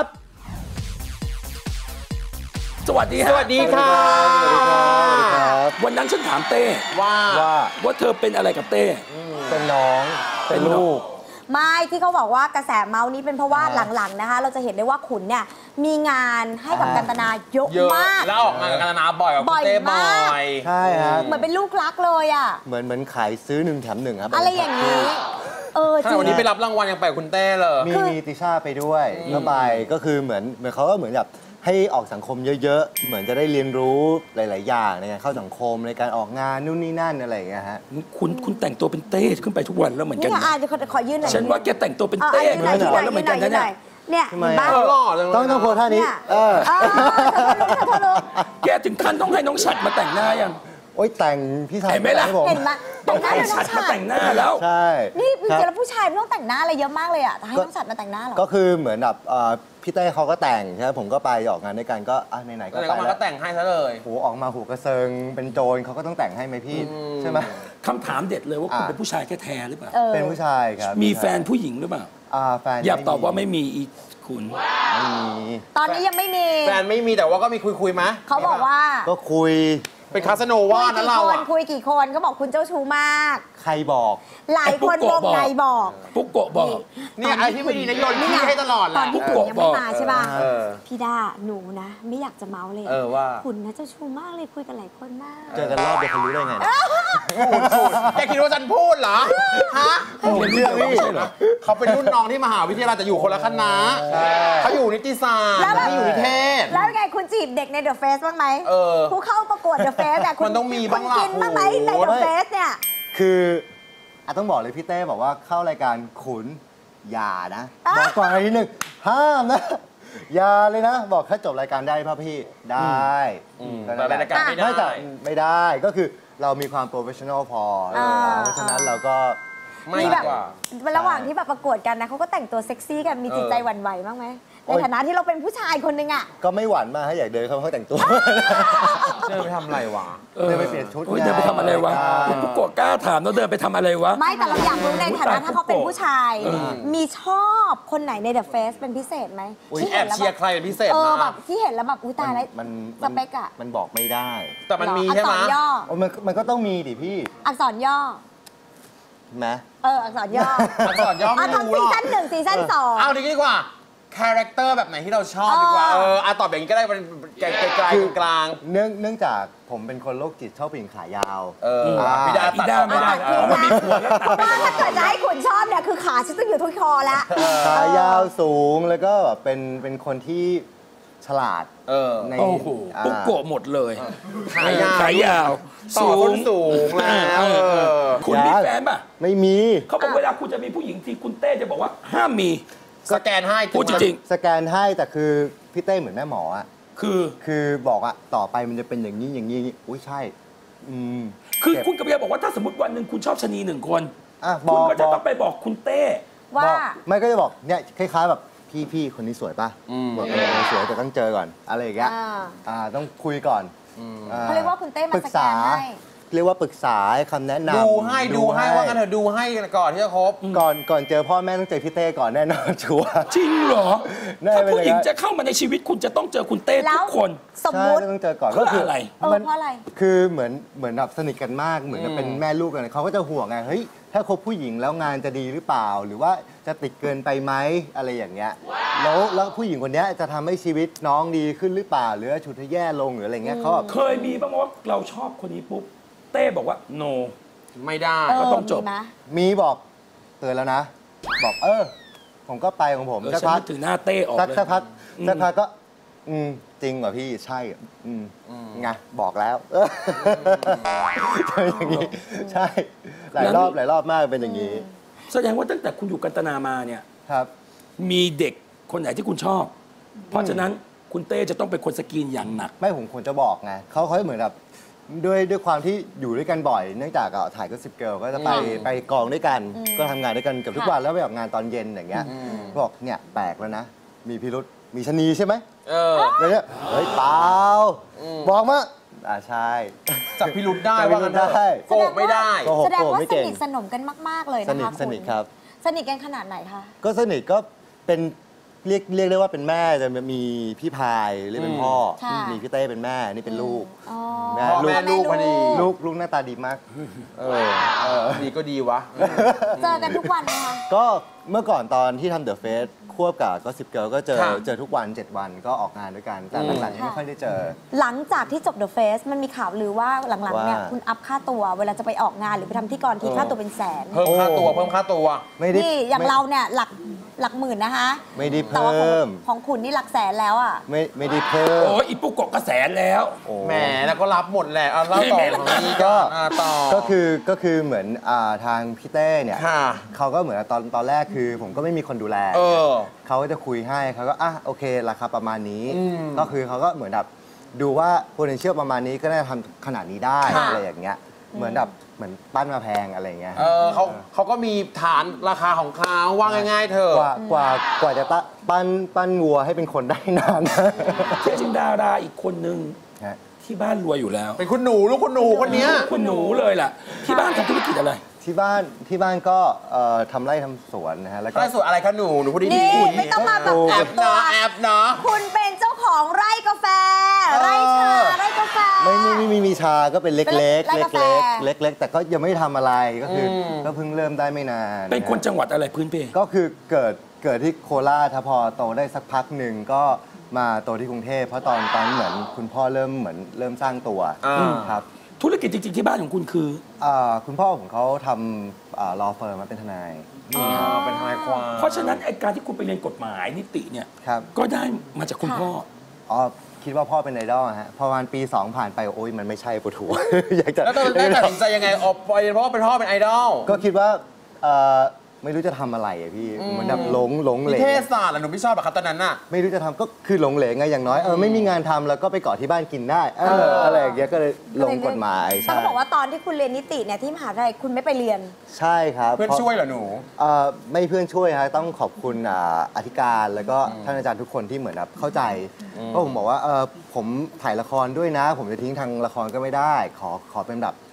Speaker 5: สวัสดีฮะ
Speaker 7: สวัสดีค่ะ
Speaker 5: วันนั้นฉันถามเต้
Speaker 7: ว่า
Speaker 9: ว่า
Speaker 5: ว่าเธอเป็นอะไรกับเต้
Speaker 9: เป็นน้องเป็นลูก
Speaker 4: ไม่ที่เขาบอกว่ากระแสเมาส์นี้เป็นเพราะว่าหลังๆนะคะ เราจะเห็นได้ว่าขุนเนี่ยมีงานให้กับกันตนาเยอะ
Speaker 7: เยอะ
Speaker 4: มาก
Speaker 7: แล้วออกมากับกันนาบ่อยกับ
Speaker 4: บ่
Speaker 7: คุ
Speaker 4: อย
Speaker 7: ณเต้บ่
Speaker 4: มาก
Speaker 7: อย
Speaker 9: ใช่ครับ
Speaker 4: เหมือนเป็นลูกรักเลยอ่ะ
Speaker 9: เหมือนเหมือนขายซื้อหนึ่งแถมหนึ่งครับ
Speaker 4: อะไรอย่างนี้ เออจ
Speaker 7: ถ้า
Speaker 4: ริง
Speaker 7: วันนี้ไปรับรางวัลยังไปกับคุณเต้เลย
Speaker 9: มีมีติช่าไปด้วยแล้วไปก็คือเหมือนเหมือนเขาก็เหมือนแบบให้ออกสังคมเยอะๆ เหมือนจะได้เรียนรู้หลาย ๆ อย่างในการเข้าสังคมในการออกงานนู่นนี่นั่นอะไรอย่างเงี้ยฮะ
Speaker 5: คุณคุณแต่งตัวเป็นเต้ขึ้นไปทุกวันแล้วเหมือนกั
Speaker 4: นี่
Speaker 5: น
Speaker 4: ไง
Speaker 5: นะ
Speaker 4: อาจะขอยื่นหน่อย
Speaker 5: ฉันว่าแกแต่งตัวเป็น
Speaker 4: อ่ะ
Speaker 5: เต้
Speaker 4: ยื่นหน่อย
Speaker 5: ทุ
Speaker 4: ยื่
Speaker 5: ก
Speaker 4: นห
Speaker 5: วั
Speaker 4: น่
Speaker 5: น
Speaker 4: อย
Speaker 5: แล้วเหมื
Speaker 4: ยื่
Speaker 5: อน
Speaker 4: นห
Speaker 5: กั
Speaker 4: น่อน ย
Speaker 5: นะ
Speaker 4: ยื่นห
Speaker 5: เนี่ย
Speaker 4: น่อยเนี่ย
Speaker 9: ทำไม
Speaker 4: เห็นปะ
Speaker 7: เออหล่อจังเลย
Speaker 9: ต้องต้องโพสท่านี้
Speaker 4: เนี่ย
Speaker 9: เออ
Speaker 4: เออเธอรู้
Speaker 5: แกถึงขั้นต้องให้น้องฉัดมาแต่งหน้ายัง
Speaker 9: โอ๊ยแต่งพี่ชาย
Speaker 5: เห็นไหมล่ะ
Speaker 9: ให้ผม
Speaker 4: เห็นไหม
Speaker 5: ต้อง
Speaker 4: แต่งหน้า
Speaker 5: ให้
Speaker 4: เดี๋ยวน้
Speaker 5: ฉั
Speaker 4: อ
Speaker 5: ด
Speaker 4: ง
Speaker 5: มา
Speaker 4: ฉัด
Speaker 5: แต่งหน้าแล้ว
Speaker 9: ใช่
Speaker 4: นี่จริง
Speaker 9: ค
Speaker 4: ๆ
Speaker 9: รับ
Speaker 4: แล้วผู้ชายไม่ต้องแต่งหน้าอะไรเยอะมากเลยอ่ะแต่ให้น้องฉัดมาแต่งหน้าเหรอ
Speaker 9: ก็คือเหมือนแบบเอ่อพี่เต้เขาก็แต่งใช่ไหมผมก็ไปออกงานด้วยกันก็อ่ะไหนๆก็
Speaker 7: แล้ว
Speaker 9: ไป
Speaker 7: ก็มา
Speaker 9: แล้
Speaker 7: ก็
Speaker 9: ว
Speaker 7: แต่งให้ซะเลย
Speaker 9: โหออกมาหูกระเซิงเป็นโจรเขาก็ต้องแต่งให้ไหมพี่ใช่ไหม
Speaker 5: คำถามเด็ดเลยว่าคุณ
Speaker 9: อ่ะ
Speaker 5: เป็นผู้ชายแท้ๆหรือเปล่า
Speaker 4: เออ
Speaker 9: เป็นผู้ชายครับ
Speaker 5: มีแฟนผู้หญิงหรือเปล่า
Speaker 9: อ่าแฟน
Speaker 5: อย่าตอบว่าไม่มีอีคุณ
Speaker 9: ไม่มี
Speaker 4: ตอนนี้ยังไม่มี
Speaker 7: แฟนไม่มีแต่ว่าก็มีคุยคุยๆไหม
Speaker 4: เขาบอกว่า
Speaker 9: ก็คุย
Speaker 7: เป็นคาสโนว่านะเรา
Speaker 4: คุย
Speaker 7: อ่ะ
Speaker 4: กี่คนคุยกี่คนก็บอกคุณเจ้าชู้มาก
Speaker 9: ใครบอก
Speaker 4: หลายคนวงในบอก
Speaker 5: ปุ๊กโกะบอก
Speaker 7: เนี่ยไอ้ที่ไม่ดีนะโยนขี้ให้ตลอดแห
Speaker 4: ตอ
Speaker 7: ละ
Speaker 4: นที่ขุนยังไม่มาใช่ป่ะ
Speaker 7: เออ
Speaker 4: พี่ด้าหนูนะ ไม่อยากจะเมาเลย
Speaker 7: เออว่า
Speaker 4: ขุนนะเจ้าชู้มากเลยคุยกันหลายคนมาก
Speaker 9: เจอกันรอบเดียวเขารู้ได้ไงเนี่ย
Speaker 7: แกคิดว่าฉันพูดเหรอ ฮะ
Speaker 9: ผมเชื่อพี่
Speaker 5: ไม่ใช่เหรอ
Speaker 7: เขาเป็นรุ่นน้องที่มหาวิทยาลัยแต่อยู่คนละคณะเขาอยู่นิติศาสตร์
Speaker 4: แล้วแบบ
Speaker 7: เขาอยู่นิเทศ
Speaker 4: แล้วไงคุณจีบเด็กในเดอะเฟสบ้างไหม
Speaker 7: เออ
Speaker 4: ผู้เข้าประกวดเดอะเฟสแต่คุณ
Speaker 7: มันต้องมีบ้างล่ะ
Speaker 4: คุณกินบ้างไหมใน
Speaker 7: โอ้
Speaker 4: เด
Speaker 7: โห
Speaker 4: อะเฟสเนี่ย
Speaker 9: คืออ่ะต้องบอกเลยพี่เต้บอกว่าเข้ารายการขุนอย่านะ
Speaker 4: อ่ะ
Speaker 9: บอกก่อนนิดนึงห้ามนะ อย่าเลยนะ บอกถ้าจบรายการได้ป่ะพี่ได้ก็นั่นแหละ
Speaker 7: แต่รายการไม่ได้
Speaker 9: แต่ไม่ได้ก็คือเรามีความโปรเฟชชั่นอลพอเออเพราะฉะนั้นเราก็
Speaker 7: ไม่
Speaker 4: มี
Speaker 7: ดี
Speaker 4: แบบ
Speaker 7: กว่า
Speaker 4: ระหว่างที่แบบประกวดกันนะเขาก็แต่งตัวเซ็กซี่กันมีจิตใจหวั่นไหวบ้างไหมใน
Speaker 9: โอ๊ย
Speaker 4: ฐานะที่เราเป็นผู้ชายคนหนึ่งอ่ะ
Speaker 9: ก็ไม่หวั่นมากให้อยากเดินเข้าห้องแต่งตัว
Speaker 7: เดินไปทำอะไรวะ
Speaker 9: เดินไปเปลี่ยนชุด
Speaker 5: โอ้ยเดินไปทำอะไรวะ
Speaker 9: อ่า
Speaker 5: ปุ๊กโกะกล้าถามแล้วเดินไปทำอะไรวะ
Speaker 4: ไม่แต่เราอยากรู้ในฐานะ
Speaker 5: อุ๊ย
Speaker 4: ถ้าเขาเป็นผู้ชาย
Speaker 5: เออ
Speaker 4: มีชอบคนไหนในเดอะเฟสเป็นพิเศษไหม
Speaker 7: ที่แอบเชียร์ใครเป็นพิเศษ
Speaker 4: เออ
Speaker 7: มา
Speaker 4: แบบที่เห็นแล้วแบบอุ้ยตายแล้ว
Speaker 9: มัน
Speaker 4: สเปคอะ
Speaker 9: มันบอกไม่ได้
Speaker 7: แต่มันมี
Speaker 4: อัก
Speaker 7: ใช่ไห
Speaker 4: ษ
Speaker 7: ม
Speaker 4: รย่อ
Speaker 9: โอ้มันมันก็ต้องมีดิพี่
Speaker 4: อักษรย่อ
Speaker 9: ไหม
Speaker 4: เอออักษรย่อ
Speaker 7: อักษรย่อ
Speaker 4: อ่ะ
Speaker 7: ไม่
Speaker 4: ทำ
Speaker 7: รู้หรอก
Speaker 4: ซีซั่นหนึ่งซีซั่นสอง
Speaker 7: เอาดีดีกว่าคาแรคเตอร์แบบไหนที่เราชอบดีกว่า เอออ่ะตอบอย่างนี้ก็ได้มันไกลๆกลาง
Speaker 9: เนื่องเนื่องจากผมเป็นคนโรคจิตชอบผู้หญิงขายาว
Speaker 7: เออพี่ดาตัดออก
Speaker 5: ไม่ได้
Speaker 7: เออ
Speaker 5: มันมีขวดแล้วตัดไป
Speaker 4: ว่าถ้าเกิดจะให้ขุนชอบเนี่ยคือขาฉันต้องอยู่ที่คอแล้ว
Speaker 9: ขายาวสูงแล้วก็แบบเป็นเป็นคนที่ฉลาด
Speaker 7: เออ
Speaker 9: ใน
Speaker 5: โอ้โห
Speaker 9: อ่า
Speaker 5: ปุ๊กโกะหมดเลย
Speaker 7: ขายาว
Speaker 5: ขายาว
Speaker 7: ต่อส้นสูงแล้วเออ
Speaker 5: คุณมีแฟนป่ะ
Speaker 9: ไม่มี
Speaker 5: เขาบอกเวลาคุณจะมีผู้หญิงทีคุณเต้จะบอกว่าห้ามมี
Speaker 7: สแกนให้
Speaker 5: พูดจริง
Speaker 9: สแกนให้แต่คือพี่เต้เหมือนแม่หมออะ
Speaker 5: ๆ คือ
Speaker 9: คือบอกอะต่อไปมันจะเป็นอย่างนี้อย่างนี้อย่างนี้อุ้ยใช่ อืม
Speaker 5: คือ
Speaker 9: เจ็บ
Speaker 5: คุณกำลังบอกว่าถ้าสมมติวันหนึ่งคุณชอบชะนีหนึ่งคน
Speaker 9: อ่ะบ
Speaker 5: คุ
Speaker 9: อ
Speaker 5: ณ
Speaker 9: ก
Speaker 5: ก็จะ
Speaker 9: บอ
Speaker 5: ต้อก งไปบอกคุณเต้
Speaker 4: ว่า
Speaker 9: บอกไม่ก็จะบอกเนี่ยคล้ายๆแบบพี่พี่คนนี้สวยป่ะบอกเออสวยแต่ต้องเจอก่อนอะไรอย่างเงี้ย
Speaker 4: อ่า
Speaker 9: อ่าต้องคุยก่อนอ่
Speaker 4: เขาเรียกว่าคุณเต้มา
Speaker 9: ปรึก
Speaker 4: สแก
Speaker 9: ษาน
Speaker 4: ให้
Speaker 9: เรียกว่าปรึกษาให้คำแนะนำ
Speaker 7: ดูให้ดูให้ว่ากันเถอะดูให้ก่อนที่จะคบ
Speaker 9: ก่อนก่อนเจอพ่อแม่ต้องเจอพี่เต้ก่อนแน่นอนชัวร์
Speaker 5: จริงเหรอ
Speaker 9: ได้
Speaker 5: ถ้า
Speaker 9: เป็น
Speaker 5: ผู้หญิง
Speaker 9: อย่างนั้น
Speaker 5: จะเข้ามาในชีวิตคุณจะต้องเจอคุณเต้
Speaker 4: แล้
Speaker 5: ทุ
Speaker 4: ว
Speaker 5: กคน
Speaker 4: สม
Speaker 9: ใช่
Speaker 4: มุติ
Speaker 9: ต้องเจอก่อน
Speaker 5: เพื่อ
Speaker 9: ก็คื
Speaker 5: อะไร
Speaker 4: เออ
Speaker 9: มัน
Speaker 4: เพราะอะไร
Speaker 9: คือเหมือนเหมือนแบบสนิทกันมากเหมือนกับเป็นแม่ลูกกันเขาก็จะห่วงไงเฮ้ยถ้าคบผู้หญิงแล้วงานจะดีหรือเปล่า หรือว่าจะติดเกินไปไหมอะไรอย่างเงี้ยแล้วแล้วผู้หญิงคนเนี้ยจะทำให้ชีวิตน้องดีขึ้นหรือเปล่า หรือว่าชุดให้แย่ลงหรืออะไรเงี้ยเขาแบบ
Speaker 5: เคยมีบ้างไหมว่าเราชอบคนนี้ปุ๊บเต้บอกว่า no
Speaker 7: ไม่ได้
Speaker 4: เออ
Speaker 5: ก็ต้องจบ
Speaker 4: มีไหม
Speaker 9: มีบอกเตือนแล้วนะ บอกเออ ผมก็ไปของผม
Speaker 5: เออ
Speaker 9: สัก
Speaker 5: ฉัน
Speaker 9: พัก
Speaker 5: นึกถึงหน้าเต้ออก
Speaker 9: สัก
Speaker 5: เลย
Speaker 9: สักพัก
Speaker 5: อืม
Speaker 9: สักพักก็ อืมจริงเหรอพี่ใช่อืมไงบอกแล้วใช่อย่างนี้ใช่ หลายรอบหลายรอบมากเป็นอย่างนี้
Speaker 5: แสดงว่าตั้งแต่คุณอยู่กันตนามาเนี่ย
Speaker 9: ครับ
Speaker 5: มีเด็กคนไหนที่คุณชอบ เพราะฉะนั้นคุณเต้จะต้องเป็นคนสกรีนอย่างหนัก
Speaker 9: ไม่ผมควรจะบอกไงเขาเขาเหมือนแบบด้วยด้วยความที่อยู่ด้วยกันบ่อย เนื่องจากอ่ะถ่ายก็สิบเกิลก็จะไปไปกองด้วยกัน ก็ทำงานด้วยกันเกับทุกวันแล้วไปออกงานตอนเย็นอย่างเงี้ยบอกเนี่ยแปลกแล้วนะ มีพิรุษมีชะนีใช่ไหม
Speaker 7: เออ
Speaker 9: แล้วเนี่ยเฮ้ยเปล่าบอกมาอ่าใช่
Speaker 7: จับพิรุธได้
Speaker 9: จับพิ
Speaker 7: ว่า
Speaker 9: รุ
Speaker 7: กัน
Speaker 9: ธ
Speaker 7: เถอะ
Speaker 9: ได้
Speaker 7: โกหกไม่ได้
Speaker 9: โกหก
Speaker 4: แสดง
Speaker 9: โกหก
Speaker 4: ว่า
Speaker 9: ไม่
Speaker 4: ส
Speaker 9: เก่ง
Speaker 4: นิทสนมกันมาก ๆ เลย
Speaker 9: ส
Speaker 4: นะ
Speaker 9: นิท
Speaker 4: คะ
Speaker 9: สนิท
Speaker 4: ณ
Speaker 9: ครับ
Speaker 4: สนิทกันขนาดไหนคะ
Speaker 9: ก็สนิทก็เป็นเรียกเรียกได้ว่าเป็นแม่จะมีพี่พายเรียกเป็นพ่อ
Speaker 4: ค่ะ
Speaker 9: มีพี่เต้เป็นแม่นี่เป็นลูก
Speaker 4: อ๋อ
Speaker 9: แม่
Speaker 7: พ่อแม่ลูกพอดี
Speaker 9: ลูกลูกหน้าตาดีมาก เออเออ
Speaker 7: ดีก็ดีวะ
Speaker 4: เจอกันทุกวันไหมคะ
Speaker 9: ก็เมื่อก่อนตอนที่ทำเดอะเฟสควบกับก็สิบเกิลก็เจอ
Speaker 7: ค่ะ
Speaker 9: เจอทุกวัน เจ็ด วันก็ออกงานด้วยกัน แต่หลังๆนี่ไม่ค่อยได้เจอ
Speaker 4: หลังจากที่จบ The Face มันมีข่าวลือว่าหลัง ๆ เนี่ย
Speaker 9: ว่า
Speaker 4: คุณอัพค่าตัว เวลาจะไปออกงานหรือไปทำที่กรทีค่าตัวเป็นแสน
Speaker 7: เพิ่มค่าตัวเพิ่มค่าตัว
Speaker 9: ไม่ได้
Speaker 4: นี่อย่าง
Speaker 9: ไม่
Speaker 4: เราเนี่ยหลักหลักหมื่นนะคะ
Speaker 9: ไม่ได้
Speaker 4: แต่ว่าของ
Speaker 9: เพิ่ม
Speaker 4: ของคุณนี่หลักแสนแล้วอ่ะ
Speaker 9: ไม่ไม่ได้เพิ่ม
Speaker 5: โอ้ยอีปุ๊กโกะกระแสแล้ว
Speaker 9: โอ้
Speaker 7: แหมแล้วก็รับหมดแหละเอาเล่าต่อของนี่ก็อ่าต่อ
Speaker 9: ก็คือก็คือเหมือนอ่าทางพี่เต้เนี่ย
Speaker 7: ค่ะ
Speaker 9: เขาก็เหมือนตอนตอนแรกคือ ผมก็ไม่มีคนดูแล
Speaker 7: เออ
Speaker 9: เขาก็จะคุยให้เขาก็อ่ะโอเคราคาประมาณนี้ ก็คือเขาก็เหมือนแบบดูว่า potential ประมาณนี้ก็น่าจะทำขนาดนี้ได้
Speaker 4: ค่ะ
Speaker 9: อะไรอย่างเงี้ยเหมือนแบบเหมือนปั้นมาแพงอะไรอย่างเงี้ย
Speaker 7: เออเขาเขาก็มีฐานราคาของเขาว่าง่ายๆเถอะ
Speaker 9: กว่ากว่ากว่าจะตะปั้นปั้นวัวให้เป็นคนได้นานนะ
Speaker 5: ที่จริงดาราอีกคนนึง
Speaker 9: ฮะ
Speaker 5: ที่บ้านรวยอยู่แล้ว
Speaker 7: เป็นคุณหนูลูกคุณหนูคนเนี้ย
Speaker 5: คุณหนูเลยล่ะ ที่บ้านทำธุรกิจอะไร
Speaker 9: ที่บ้านที่บ้านก็เอ่อทำไร่ทำสวนนะฮะแล้วก็
Speaker 7: ได้ส่วนอะไรคะหนูหนูพูดดี
Speaker 4: นี่
Speaker 7: ๆ
Speaker 4: ไม่ต้องมาแบบ
Speaker 7: แอ
Speaker 4: แอ
Speaker 7: บบ
Speaker 4: ตัว
Speaker 7: เนาะแอบเนาะ
Speaker 4: คุณเป็นเจ้าของไร่กาแฟ ไร่ชา ไร่กาแฟ
Speaker 9: ไม่ไม่ไม่ไม่มีชาก็เป็นเล็กๆ
Speaker 4: เป็น
Speaker 9: เล็ก
Speaker 4: ไร่กาแฟ
Speaker 9: ๆเล็กๆ แต่ก็ยังไม่ทำอะไรก็คืออก็เพิ่งเริ่มได้ไม่นาน
Speaker 5: เป็นคนจังหวัดอะไรพื้นเพ
Speaker 9: ก็คือเกิดเกิดที่โคราชถ้าพอโตได้สักพักหนึ่งก็มาโตที่กรุงเทพเพราะตอนตอนเหมือนคุณพ่อเริ่มเหมือนเริ่มสร้างตัว
Speaker 7: อ่า
Speaker 9: ครับ
Speaker 5: ธุรกิจจริง ๆ ที่บ้านของคุณคือ
Speaker 9: อ่าคุณพ่อของเขาทำรอเฟิร์มมาเป็นทนาย
Speaker 7: อ๋อเป็นทนายความ
Speaker 5: เพราะฉะนั้นไอการที่คุณไปเรียนกฎหมายนิติเนี่ย
Speaker 9: ครับ
Speaker 5: ก็ได้มาจากคุณพ่อ
Speaker 9: อ๋อคิดว่าพ่อเป็นไอดอลฮะพอประมาณปีสองผ่านไปโอ้ยมันไม่ใช่ปวดหัว อยากจะ
Speaker 7: แล้วตอนนั้นตัดสินใจยังไงออกไปเพราะว่าเป็นพ่อเป็นไอดอล
Speaker 9: ก็คิดว่าเอ่อไม่รู้จะทำอะไรอะพี่เหมือนแบบหลงหลงเหล
Speaker 7: นิเทศศาสตร์อะหนูไม่ชอบแบบครับตอนนั้นน่ะ
Speaker 9: ไม่รู้จะทำก็คือหลงเหลงไงอย่างน้อยเออไม่มีงานทำแล้วก็ไปเกาะที่บ้านกินได้เอออะไรอย่างเงี้ยก็เลยลงกฎหมาย
Speaker 4: แต่
Speaker 9: ใช่
Speaker 4: เขาบอกว่าตอนที่คุณเรียนนิติเนี่ยที่มหาวิทยาลัยคุณไม่ไปเรียน
Speaker 9: ใช่ครับ
Speaker 7: เพื่อนช่วยเหรอหนู
Speaker 9: เอ่อไม่เพื่อนช่วยฮะต้องขอบคุณอ่าอธิการแล้วก็ท่านอาจารย์ทุกคนที่เหมือนแบบเข้าใจเพราะผมบอกว่าเออผมถ่ายละครด้วยนะ ผมจะทิ้งทางละครก็ไม่ได้ ขอขอเป็นแบบ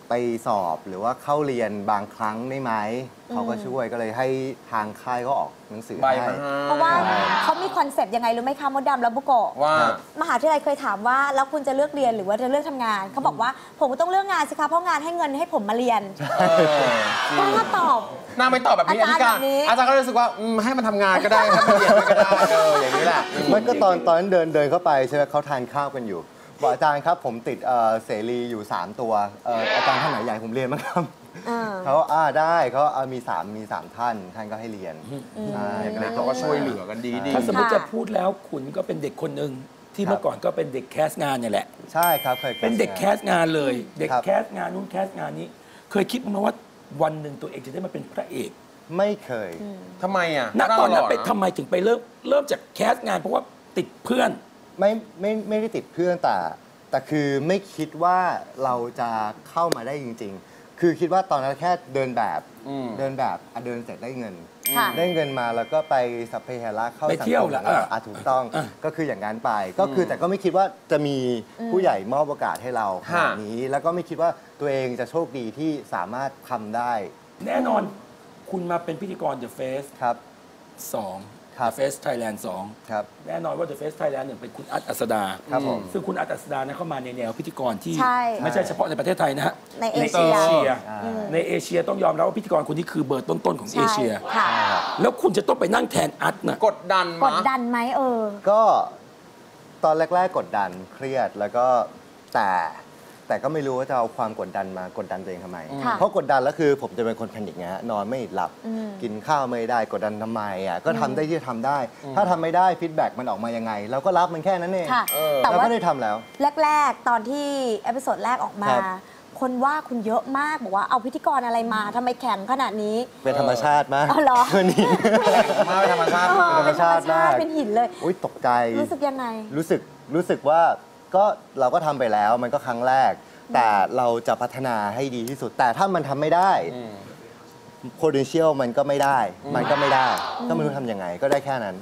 Speaker 9: ไปสอบหรือว่าเข้าเรียนบางครั้งได้ไหมเขาก็ช่วยก็เลยให้ทางค่ายก็ออกหนังสือ
Speaker 7: ใบ
Speaker 9: ให้
Speaker 7: มาให้
Speaker 4: เพราะว่าเขามีคอนเซปต์ยังไงรู้ไหมคะมดดำและบุโกะ
Speaker 7: ว่า
Speaker 4: มหาวิทยาลัยเคยถามว่าแล้วคุณจะเลือกเรียนหรือว่าจะเลือกทำงานเขาบอกว่าผมก็ต้องเลือกงานสิคะเพราะงานให้เงินให้ผมมาเรียนก็ตอบ
Speaker 7: น่าไม่ตอบแบบนี้
Speaker 4: อาจารย์
Speaker 7: อาจารย์
Speaker 4: แบบนี้
Speaker 7: อาจารย์ก็รู้สึกว่าอืมให้มันทำงานก็ได้ให้มันเรียนก็ได้เอออย่างนี้แหละ
Speaker 9: มันก็ตอนตอนนั้นเดินเดินเข้าไปใช่ไหมเขาทานข้าวกันอยู่บอกอาจารย์ครับผมติดเอ่อเสรีอยู่สามตัวเอ่ออาจารย์ท่านไหนอยากให้ผมเรียนบ้างครับ
Speaker 4: เออ
Speaker 9: เขาอ่าได้เขาเอามีสามมีสามท่านท่านก็ให้เรียนใช่
Speaker 7: เด็กๆเขาก็ช่วยเหลือกันดีดี
Speaker 5: ถ้าสมมติ
Speaker 4: ค่ะ
Speaker 5: จะพูดแล้วคุณก็เป็นเด็กคนหนึ่งที่เมื่อก่อนก็เป็นเด็กแคสงานเนี่ยแหละ
Speaker 9: ใช่ครับเคย
Speaker 5: เป็นเด็กแคสงานเลย เด็ก
Speaker 9: ครับ
Speaker 5: แคสงานนู้นแคสงานนี้ เคยคิดมั้ยว่าวันหนึ่งตัวเองจะได้มาเป็นพระเอก
Speaker 9: ไม่เคย
Speaker 7: ทำไมอ่ะ
Speaker 5: ณตอนนั้นไป
Speaker 7: หล่ะ
Speaker 5: ทำไมถึงไปเริ่มเริ่มจากแคสงานเพราะว่าติดเพื่อน
Speaker 9: ไม่ไม่ไม่ได้ติดเพื่อนแต่แต่คือไม่คิดว่าเราจะเข้ามาได้จริง ๆ คือคิดว่าตอนนั้นแค่เดินแบบ
Speaker 7: อืม
Speaker 9: เดินแบบอ่ะเดินเสร็จได้เงิน
Speaker 4: ค่ะ
Speaker 9: ได้เงินมาแล้วก็ไปสัพเพเหระเข้า
Speaker 5: ไป
Speaker 9: สัง
Speaker 5: เที่ยว
Speaker 9: คม
Speaker 5: เหรอ
Speaker 9: แล้ว
Speaker 5: อ่ะ
Speaker 9: อ่ะถูกต้อง
Speaker 5: อ่ะ
Speaker 9: ก็คืออย่างนั้นไป ก็คือแต่ก็ไม่คิดว่าจะมีผู้ใหญ่มอบโอกาสให้เราขนาดนี้ แล้วก็ไม่คิดว่าตัวเองจะโชคดีที่สามารถทำได้
Speaker 5: แน่นอนคุณมาเป็นพิธีกร The Face
Speaker 9: ครับ
Speaker 5: สอง
Speaker 9: ครับ
Speaker 5: The Face Thailand สอง
Speaker 9: ครับ
Speaker 5: แน่นอนว่า The Face Thailand หนึ่งเป็นคุณอัดอัสดา
Speaker 9: ครับผม
Speaker 5: ซึ่งคุณอัดอัสดาเนี่ยเข้ามาในแนวพิธีกรที่
Speaker 4: ใช่
Speaker 5: ไม่ใช่เฉพาะในประเทศไทยนะฮะ
Speaker 4: ในเอเชีย
Speaker 5: ในเอเชียต้องยอมรับว่าพิธีกรคนนี้คือเบอร์ต้น ๆ ของเอ
Speaker 4: ใช่
Speaker 5: เชีย
Speaker 4: ค่ะ
Speaker 5: แล้วคุณจะต้องไปนั่งแทนอัดนะ
Speaker 7: กดดัน
Speaker 4: ก
Speaker 7: มะ
Speaker 4: ดดันไหมเออ
Speaker 9: ก็ตอนแรก ๆ กดดันเครียดแล้วก็แต่แต่ก็ไม่รู้ว่าจะเอาความกดดันมากดดันตัวเองทำไม
Speaker 4: ค่ะ
Speaker 9: เพราะกดดันแล้วคือผมจะเป็นคนแพนิคไงฮะนอนไม่หลับ
Speaker 4: อืม
Speaker 9: กินข้าวไม่ได้กดดันทำไมอ่ะก็ทำได้ที่จะทำได้ ถ้าทำไม่ได้ฟีดแบ็กมันออกมายังไง เราก็รับมันแค่นั้นเอง
Speaker 4: ค่ะ
Speaker 7: เออ
Speaker 4: แต่
Speaker 9: เรา
Speaker 4: ว่า
Speaker 9: ก็ได้ทำแล้ว
Speaker 4: แรก ๆ ตอนที่เอพิโซดแรกออกมา
Speaker 9: ครับ
Speaker 4: คนว่าคุณเยอะมากบอกว่าเอาพิธีกรอะไรมาทำไมแข็งขนาดนี้
Speaker 9: เป็นธรรมชาติมาก
Speaker 4: อ๋อเหรอ
Speaker 9: วันนี้
Speaker 7: มาเป็นธรรมชาติ
Speaker 4: เออ
Speaker 9: เป็นธรรมชาติมาก
Speaker 4: เป็นหินเลย
Speaker 9: อุ้ยตกใจ
Speaker 4: รู้สึกยังไง
Speaker 9: รู้สึกรู้สึกว่าก็เราก็ทำไปแล้วมันก็ครั้งแรก แต่เราจะพัฒนาให้ดีที่สุด แต่ถ้ามันทำไม่ได้ potential มันก็ไม่ได้ มันก็ไม่ได้ ก็ไม่รู้ทำยังไงก็ได้แค่นั้น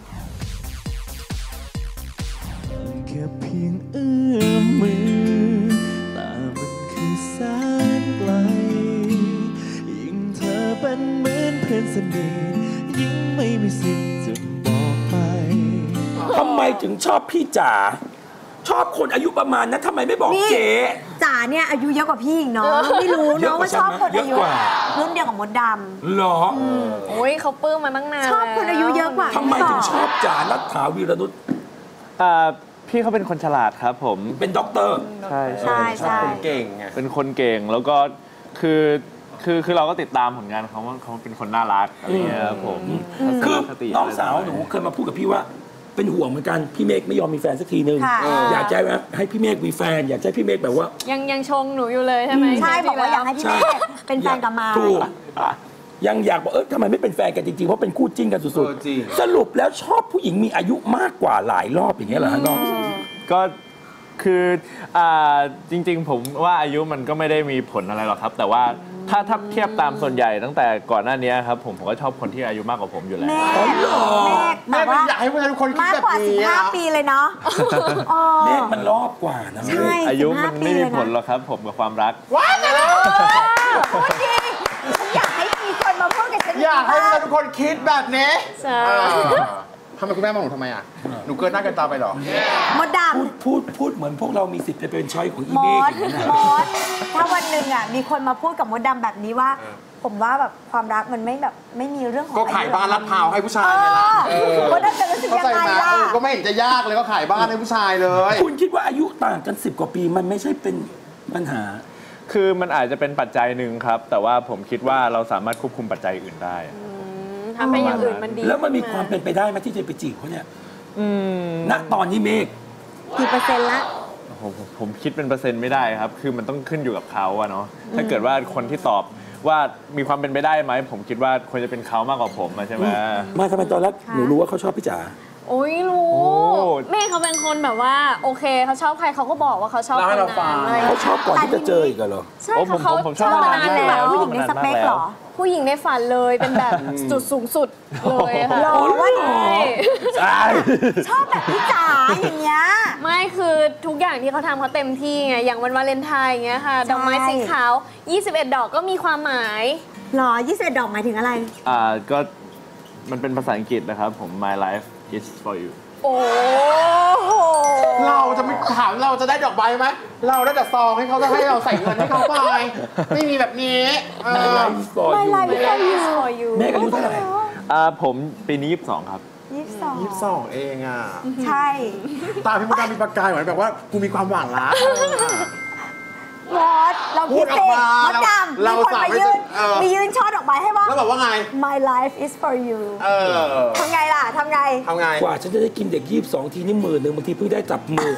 Speaker 11: แค่เพียงเอื้อมมือแต่มันคือแสนไกลยิ่งเธอเป็นเหมือนเพื่อนสนิทยิ่งไม่มีสิทธิ์จะบอกไป
Speaker 5: ทำไมถึงชอบพี่จ๋าชอบคนอายุประมาณนั้นทำไมไม่บอก
Speaker 4: นี่
Speaker 5: เจ๊
Speaker 4: จ๋าเนี่ยอายุเยอะกว่าพี่อีกเนาะไม่รู้
Speaker 5: เยอะ
Speaker 4: เนาะ
Speaker 5: กว่า
Speaker 4: ว่าชอบคนอายุ
Speaker 5: เยอะกว่า
Speaker 4: รุ่นเดียวกับมดด
Speaker 5: เหรอ
Speaker 12: โอ้ยเขาปลื้มมาตั้งนาน
Speaker 4: ำชอบคนอายุเยอะกว่า
Speaker 5: ทำไมถึงชอบจ๋ารัฐาวีรนุช
Speaker 10: อ่าพี่เขาเป็นคนฉลาดครับผม
Speaker 5: เป็นด็อกเตอร์
Speaker 10: ใช่
Speaker 4: ใช่ใช่
Speaker 7: คนเก่งไง
Speaker 10: เป็นคนเก่งแล้วก็คือคือคือเราก็ติดตามผลงานเขาว่าเขาเป็นคนน่ารักอะไรเงี้ยครับผม
Speaker 5: คือ
Speaker 10: ทัศนคติ
Speaker 5: น้องสาวหนูเคยมาพูดกับพี่ว่า เป็นห่วงเหมือนกันพี่เมฆไม่ยอมมีแฟนสักทีนึง
Speaker 4: ค่ะ
Speaker 5: อยากจะให้พี่เมฆมีแฟน อยากจะให้พี่เมฆแบบว่า
Speaker 12: ยังยังชงหนูอยู่เลยใช่ไหม
Speaker 4: ใช่บอกว่าอยากให้พี่เมฆเป็นแฟนกับมาย
Speaker 5: ถูกยังอยากบอกเออทำไมไม่เป็นแฟนกันจริงๆเพราะเป็นคู่จิ้นกันสุด
Speaker 7: เออจริง
Speaker 5: ๆสรุปแล้วชอบผู้หญิงมีอายุมากกว่าหลายรอบอย่างเงี้ยเหรอฮะน้อง
Speaker 10: ก็คืออ่าจริงๆ ผมว่าอายุมันก็ไม่ได้มีผลอะไรหรอกครับ แต่ว่าถ้าถ้าเทียบตามส่วนใหญ่ตั้งแต่ก่อนหน้านี้ครับผมผมก็ชอบคนที่อายุมากกว่าผมอยู่แล้ว
Speaker 4: เมฆ
Speaker 5: อ๋อเหรอ
Speaker 4: เมฆ
Speaker 7: แม่
Speaker 4: แต่
Speaker 7: ไม่
Speaker 4: ว่า
Speaker 7: อยากให้ผู้ชายทุกคนคิด
Speaker 4: มาก
Speaker 7: แบบ
Speaker 4: กว่า
Speaker 7: นี้
Speaker 4: สิบห้า
Speaker 7: อะ
Speaker 4: ปีเลยเนาะเออ
Speaker 5: เมฆมันรอบกว่านะ
Speaker 4: ใช่
Speaker 10: อายุมันไม่มีผล
Speaker 4: สิบห้าปีเลยนะ
Speaker 10: หรอกครับ ผมกับความรัก
Speaker 7: ว้ายแต่ละ
Speaker 4: พูดจริงฉันอยากให้มีคนมาพูดกับฉัน
Speaker 7: อยากให้ผู้ชายทุกคนคิดแบบนี้
Speaker 12: ใช่
Speaker 7: เออทำไมคุณแม่มองหนูทำไมอ่ะ หนูเกินหน้าเกินตาไปเหรอ
Speaker 4: มดด
Speaker 5: พูดพูดพูดเหมือนพวกเรามีสิทธิ์จะเป็นช้อยของอี
Speaker 4: ำม
Speaker 5: เมฆ
Speaker 4: ด
Speaker 5: อย่างนั้น
Speaker 4: ม
Speaker 5: นะ
Speaker 4: ดถ้าวันหนึ่งอ่ะมีคนมาพูดกับมดดำแบบนี้ว่า ผมว่าแบบความรักมันไม่แบบไม่มีเรื่องของ
Speaker 7: ก็ขายบ้านรัดพร้าวให้ผู้ชาย
Speaker 4: เอ
Speaker 7: ไงล่ะ
Speaker 4: อมดดำจะรู้สึก
Speaker 7: เข้า
Speaker 4: ยัง
Speaker 7: ใจ
Speaker 4: ไง
Speaker 7: ไหม
Speaker 4: ล่ะ
Speaker 7: เออก็ไม่เห็นจะยากเลยก็ขายบ้านให้ผู้ชายเลย
Speaker 5: คุณคิดว่าอายุต่างกันสิบกว่าปีมันไม่ใช่เป็นปัญหา
Speaker 10: คือมันอาจจะเป็นปัจจัยหนึ่งครับ แต่ว่าผมคิดว่าเราสามารถควบคุมปัจจัยอื่นได้
Speaker 12: ทำให้อย่างอื่นมันดี
Speaker 5: แล้วมันมีความเป็นไปได้ไหมที่จะไปจีบเขาเนี่ยณตอนนี้เมฆ
Speaker 4: กี่เปอร์เซ็นต์ละ
Speaker 10: ผมผมผมคิดเป็นเปอร์เซ็นต์ไม่ได้ครับ คือมันต้องขึ้นอยู่กับเขาอะเนาะ ถ้าเกิดว่าคนที่ตอบว่ามีความเป็นไปได้ไหม ผมคิดว่าควรจะเป็นเขามากกว่าผมอะใช่ไหม
Speaker 5: มาทำไมตอนแรกหนูรู้ว่าเขาชอบพี่จ๋า
Speaker 12: โอ้ยรู้
Speaker 10: โอ้
Speaker 12: แม่เขาเป็นคนแบบว่าโอเคเขาชอบใครเขาก็บอกว่าเขาชอบคน
Speaker 7: เล่าให้เราฟั
Speaker 12: นั้
Speaker 7: ง
Speaker 12: นอะไร
Speaker 5: เขาชอบก่อนที่จะเจออีกเหรอ
Speaker 12: ใช่
Speaker 10: โอ้ผม
Speaker 12: เขา
Speaker 10: ผมช
Speaker 12: ช
Speaker 10: อ
Speaker 12: อ
Speaker 10: บบ
Speaker 12: มานาน
Speaker 10: มาก
Speaker 12: แล้ว
Speaker 4: ผู้หญิงในสเปคเหรอ
Speaker 12: ผู้หญิงในฝันเลยเป็นแบบจุดสูงสุดเลยค่ะ
Speaker 4: หรอวะ
Speaker 10: ใช่
Speaker 4: ชอบแบบพี่จ๋าอย่างเงี้ย
Speaker 12: ไม่คือทุกอย่างที่เขาทำเขาเต็มที่ไงอย่างวันวาเลนไทน์อย่างเงี้ยค่ะดอกไม้สีขาวยี่สิบเอ็ดดอกก็มีความหมาย
Speaker 4: หรอยี่สิบเอ็ดดอกหมายถึงอะไร
Speaker 10: อ่าก็มันเป็นภาษาอังกฤษนะครับผม My life is for you
Speaker 12: โอ้โห
Speaker 7: เราจะไม่ถามเราจะได้ดอกใบไหมเราได้แต่ซองให้เขาจะให้เราใส่เงินให้เขาไปไม่มีแบบนี้เออ
Speaker 4: My life is for you
Speaker 5: แม่อายุเท่าไหร่
Speaker 10: อ่าผมปีนี้ยี่สิบสองครับ
Speaker 4: ยี่สิบสอง
Speaker 7: ยี่สิบสองเองอ่ะ
Speaker 4: ใช่
Speaker 7: ตาพี่มดดำมีประกายเหมือนแบบว่ากูมีความหวังละ
Speaker 4: มดเรา
Speaker 7: พู
Speaker 4: คิ
Speaker 7: ด
Speaker 4: ด
Speaker 7: ออ
Speaker 4: สิ
Speaker 7: กมาม
Speaker 4: ดดำ
Speaker 7: เรา
Speaker 4: มีคน
Speaker 7: สาว
Speaker 4: มา
Speaker 7: ไม่
Speaker 4: ยืน
Speaker 7: เออ
Speaker 4: มียืนช่อดอกไม้ให้ว่า
Speaker 7: แล้วบอกว่าไง
Speaker 4: My life is for you
Speaker 7: เออ
Speaker 4: ทำไงล่ะทำไง
Speaker 7: ทำไง
Speaker 5: กว่าฉันจะได้กินเด็กยี่สิบสองทีนี่หมื่นหนึ่งบางทีเพิ่งได้จับมือ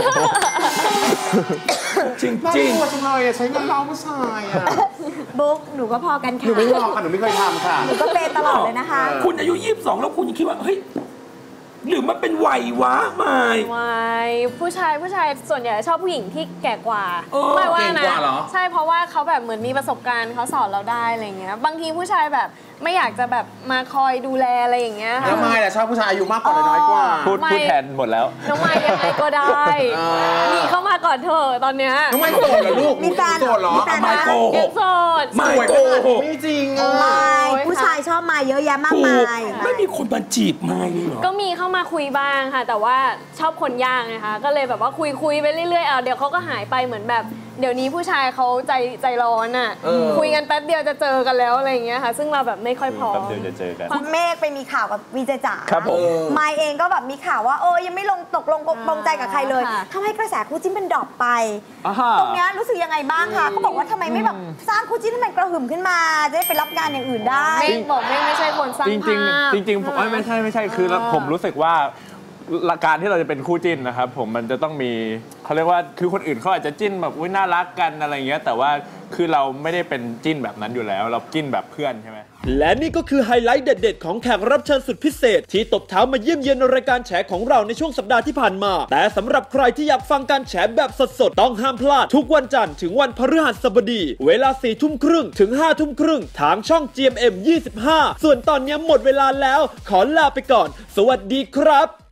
Speaker 5: จริง
Speaker 7: น่า
Speaker 5: จริง
Speaker 7: กลัวจังเลยอะใช้เงินเราผู้ชายอ่ะ
Speaker 4: บุ๊กหนูก็พอกัน
Speaker 7: หนู
Speaker 4: ค่ะ
Speaker 7: ไม่ลองค่ะหนูไม่เคยทำค่ะ
Speaker 4: หนูก็เป็นตลอดเลยนะคะ
Speaker 5: คุณอายุยี่สิบสองแล้วคุณยังคิดว่าเฮ้ยหรือมันเป็นวัยวะไม่
Speaker 12: ไม่ผู้ชายผู้ชายส่วนใหญ่ชอบผู้หญิงที่แก่กว่า
Speaker 5: เออ
Speaker 12: ไม่ว่า
Speaker 7: เก่ง
Speaker 12: นะ
Speaker 7: กว่าเหรอ
Speaker 12: ใช่เพราะว่าเขาแบบเหมือนมีประสบการณ์เขาสอนเราได้อะไรเงี้ยบางทีผู้ชายแบบไม่อยากจะแบบมาคอยดูแลอะไรอย่างเงี้ยค่ะ
Speaker 7: แล้วไม่แต่ชอบผู้ชายอายุมากกว่าหรือน้อยกว่า
Speaker 10: พูด
Speaker 12: ไม่
Speaker 10: พูดแทนหมดแล้ว
Speaker 12: น้องไม้ยังไงก็ได้
Speaker 7: เออ
Speaker 12: หนีเข้ามาก่อนเถอะตอนเนี้ย
Speaker 7: น้องไม่โสดเหรอลูก
Speaker 4: มีแฟน
Speaker 7: โสดเหรอ
Speaker 4: มีแฟน
Speaker 5: ไม่โกห
Speaker 12: ยั
Speaker 5: ก
Speaker 12: งโสด
Speaker 5: ไม่
Speaker 7: สวย
Speaker 5: โก
Speaker 7: ขนาด
Speaker 5: ห
Speaker 7: นี้
Speaker 5: ก
Speaker 7: ไม่จริงอ่ะ
Speaker 4: ไม่
Speaker 12: โอ้ย
Speaker 4: ผู้ชายชอบมาเยอะแยะมาก
Speaker 5: ถู
Speaker 4: มาก ย
Speaker 5: ไม่มีคนมาจีบไม่เลยเหรอ
Speaker 12: ก็มีเข้ามาคุยบ้างค่ะ แต่ว่าชอบคนยากนะคะก็เลยแบบว่าคุยคุยไปเรื่อยๆเอาเดี๋ยวเขาก็หายไปเหมือนแบบเดี๋ยวนี้ผู้ชายเขาใจใจร้อนอ่ะคุยกันแป๊บเดียวจะเจอกันแล้วอะไรอย่างเงี้ยค่ะ ซึ่งเราแบบไม่ค่อยพร้อม
Speaker 10: แป๊บเดียวจะเจอกัน
Speaker 4: คุณเมฆไปมีข่าวกับวีเจจ๋า
Speaker 10: ครับผม
Speaker 4: มายเองก็แบบมีข่าวว่าเออยังไม่ลงตกลงปรงใจกับใครเลย
Speaker 12: ค่ะ
Speaker 4: ทำให้กระแสคู่จิ้นเป็นดรอปไป
Speaker 10: อ่าฮะ
Speaker 4: ตรงเนี้ยรู้สึกยังไงบ้างคะเขาบอกว่าทำไมไม่แบบสร้างคู่จิ้นให้มันกระหึ่มขึ้นมา จะได้ไปรับงานอย่างอื่นได้
Speaker 12: เมฆบอกเมฆไม่ใช่คนสร้าง
Speaker 10: จริง
Speaker 12: ภาพ
Speaker 10: ๆจริงๆผมเอ้ยไม่ใช่ไม่ใช่คือผมรู้สึกว่าการที่เราจะเป็นคู่จิ้นนะครับผมมันจะต้องมีเขาเรียกว่าคือคนอื่นเขาอาจจะจิ้นแบบอุ๊ยน่ารักกันอะไรเงี้ยแต่ว่าคือเราไม่ได้เป็นจิ้นแบบนั้นอยู่แล้ว เราจิ้นแบบเพื่อนใช่ไหม
Speaker 2: และนี่ก็คือไฮไลท์เด็ดๆ ของแขกรับเชิญสุดพิเศษ ที่ตบเท้ามาเยี่ยมเยียนรายการแฉของเราในช่วงสัปดาห์ที่ผ่านมา แต่สำหรับใครที่อยากฟังการแฉแบบสดๆ ต้องห้ามพลาดทุกวันจันทร์ถึงวันพฤหัสบดี เวลาสี่ทุ่มครึ่งถึงห้าทุ่มครึ่งทางช่อง จี เอ็ม เอ็ม ยี่สิบห้า ส่วนตอนนี้หมดเวลาแล้ว ขอลาไปก่อน สวัสดีครับ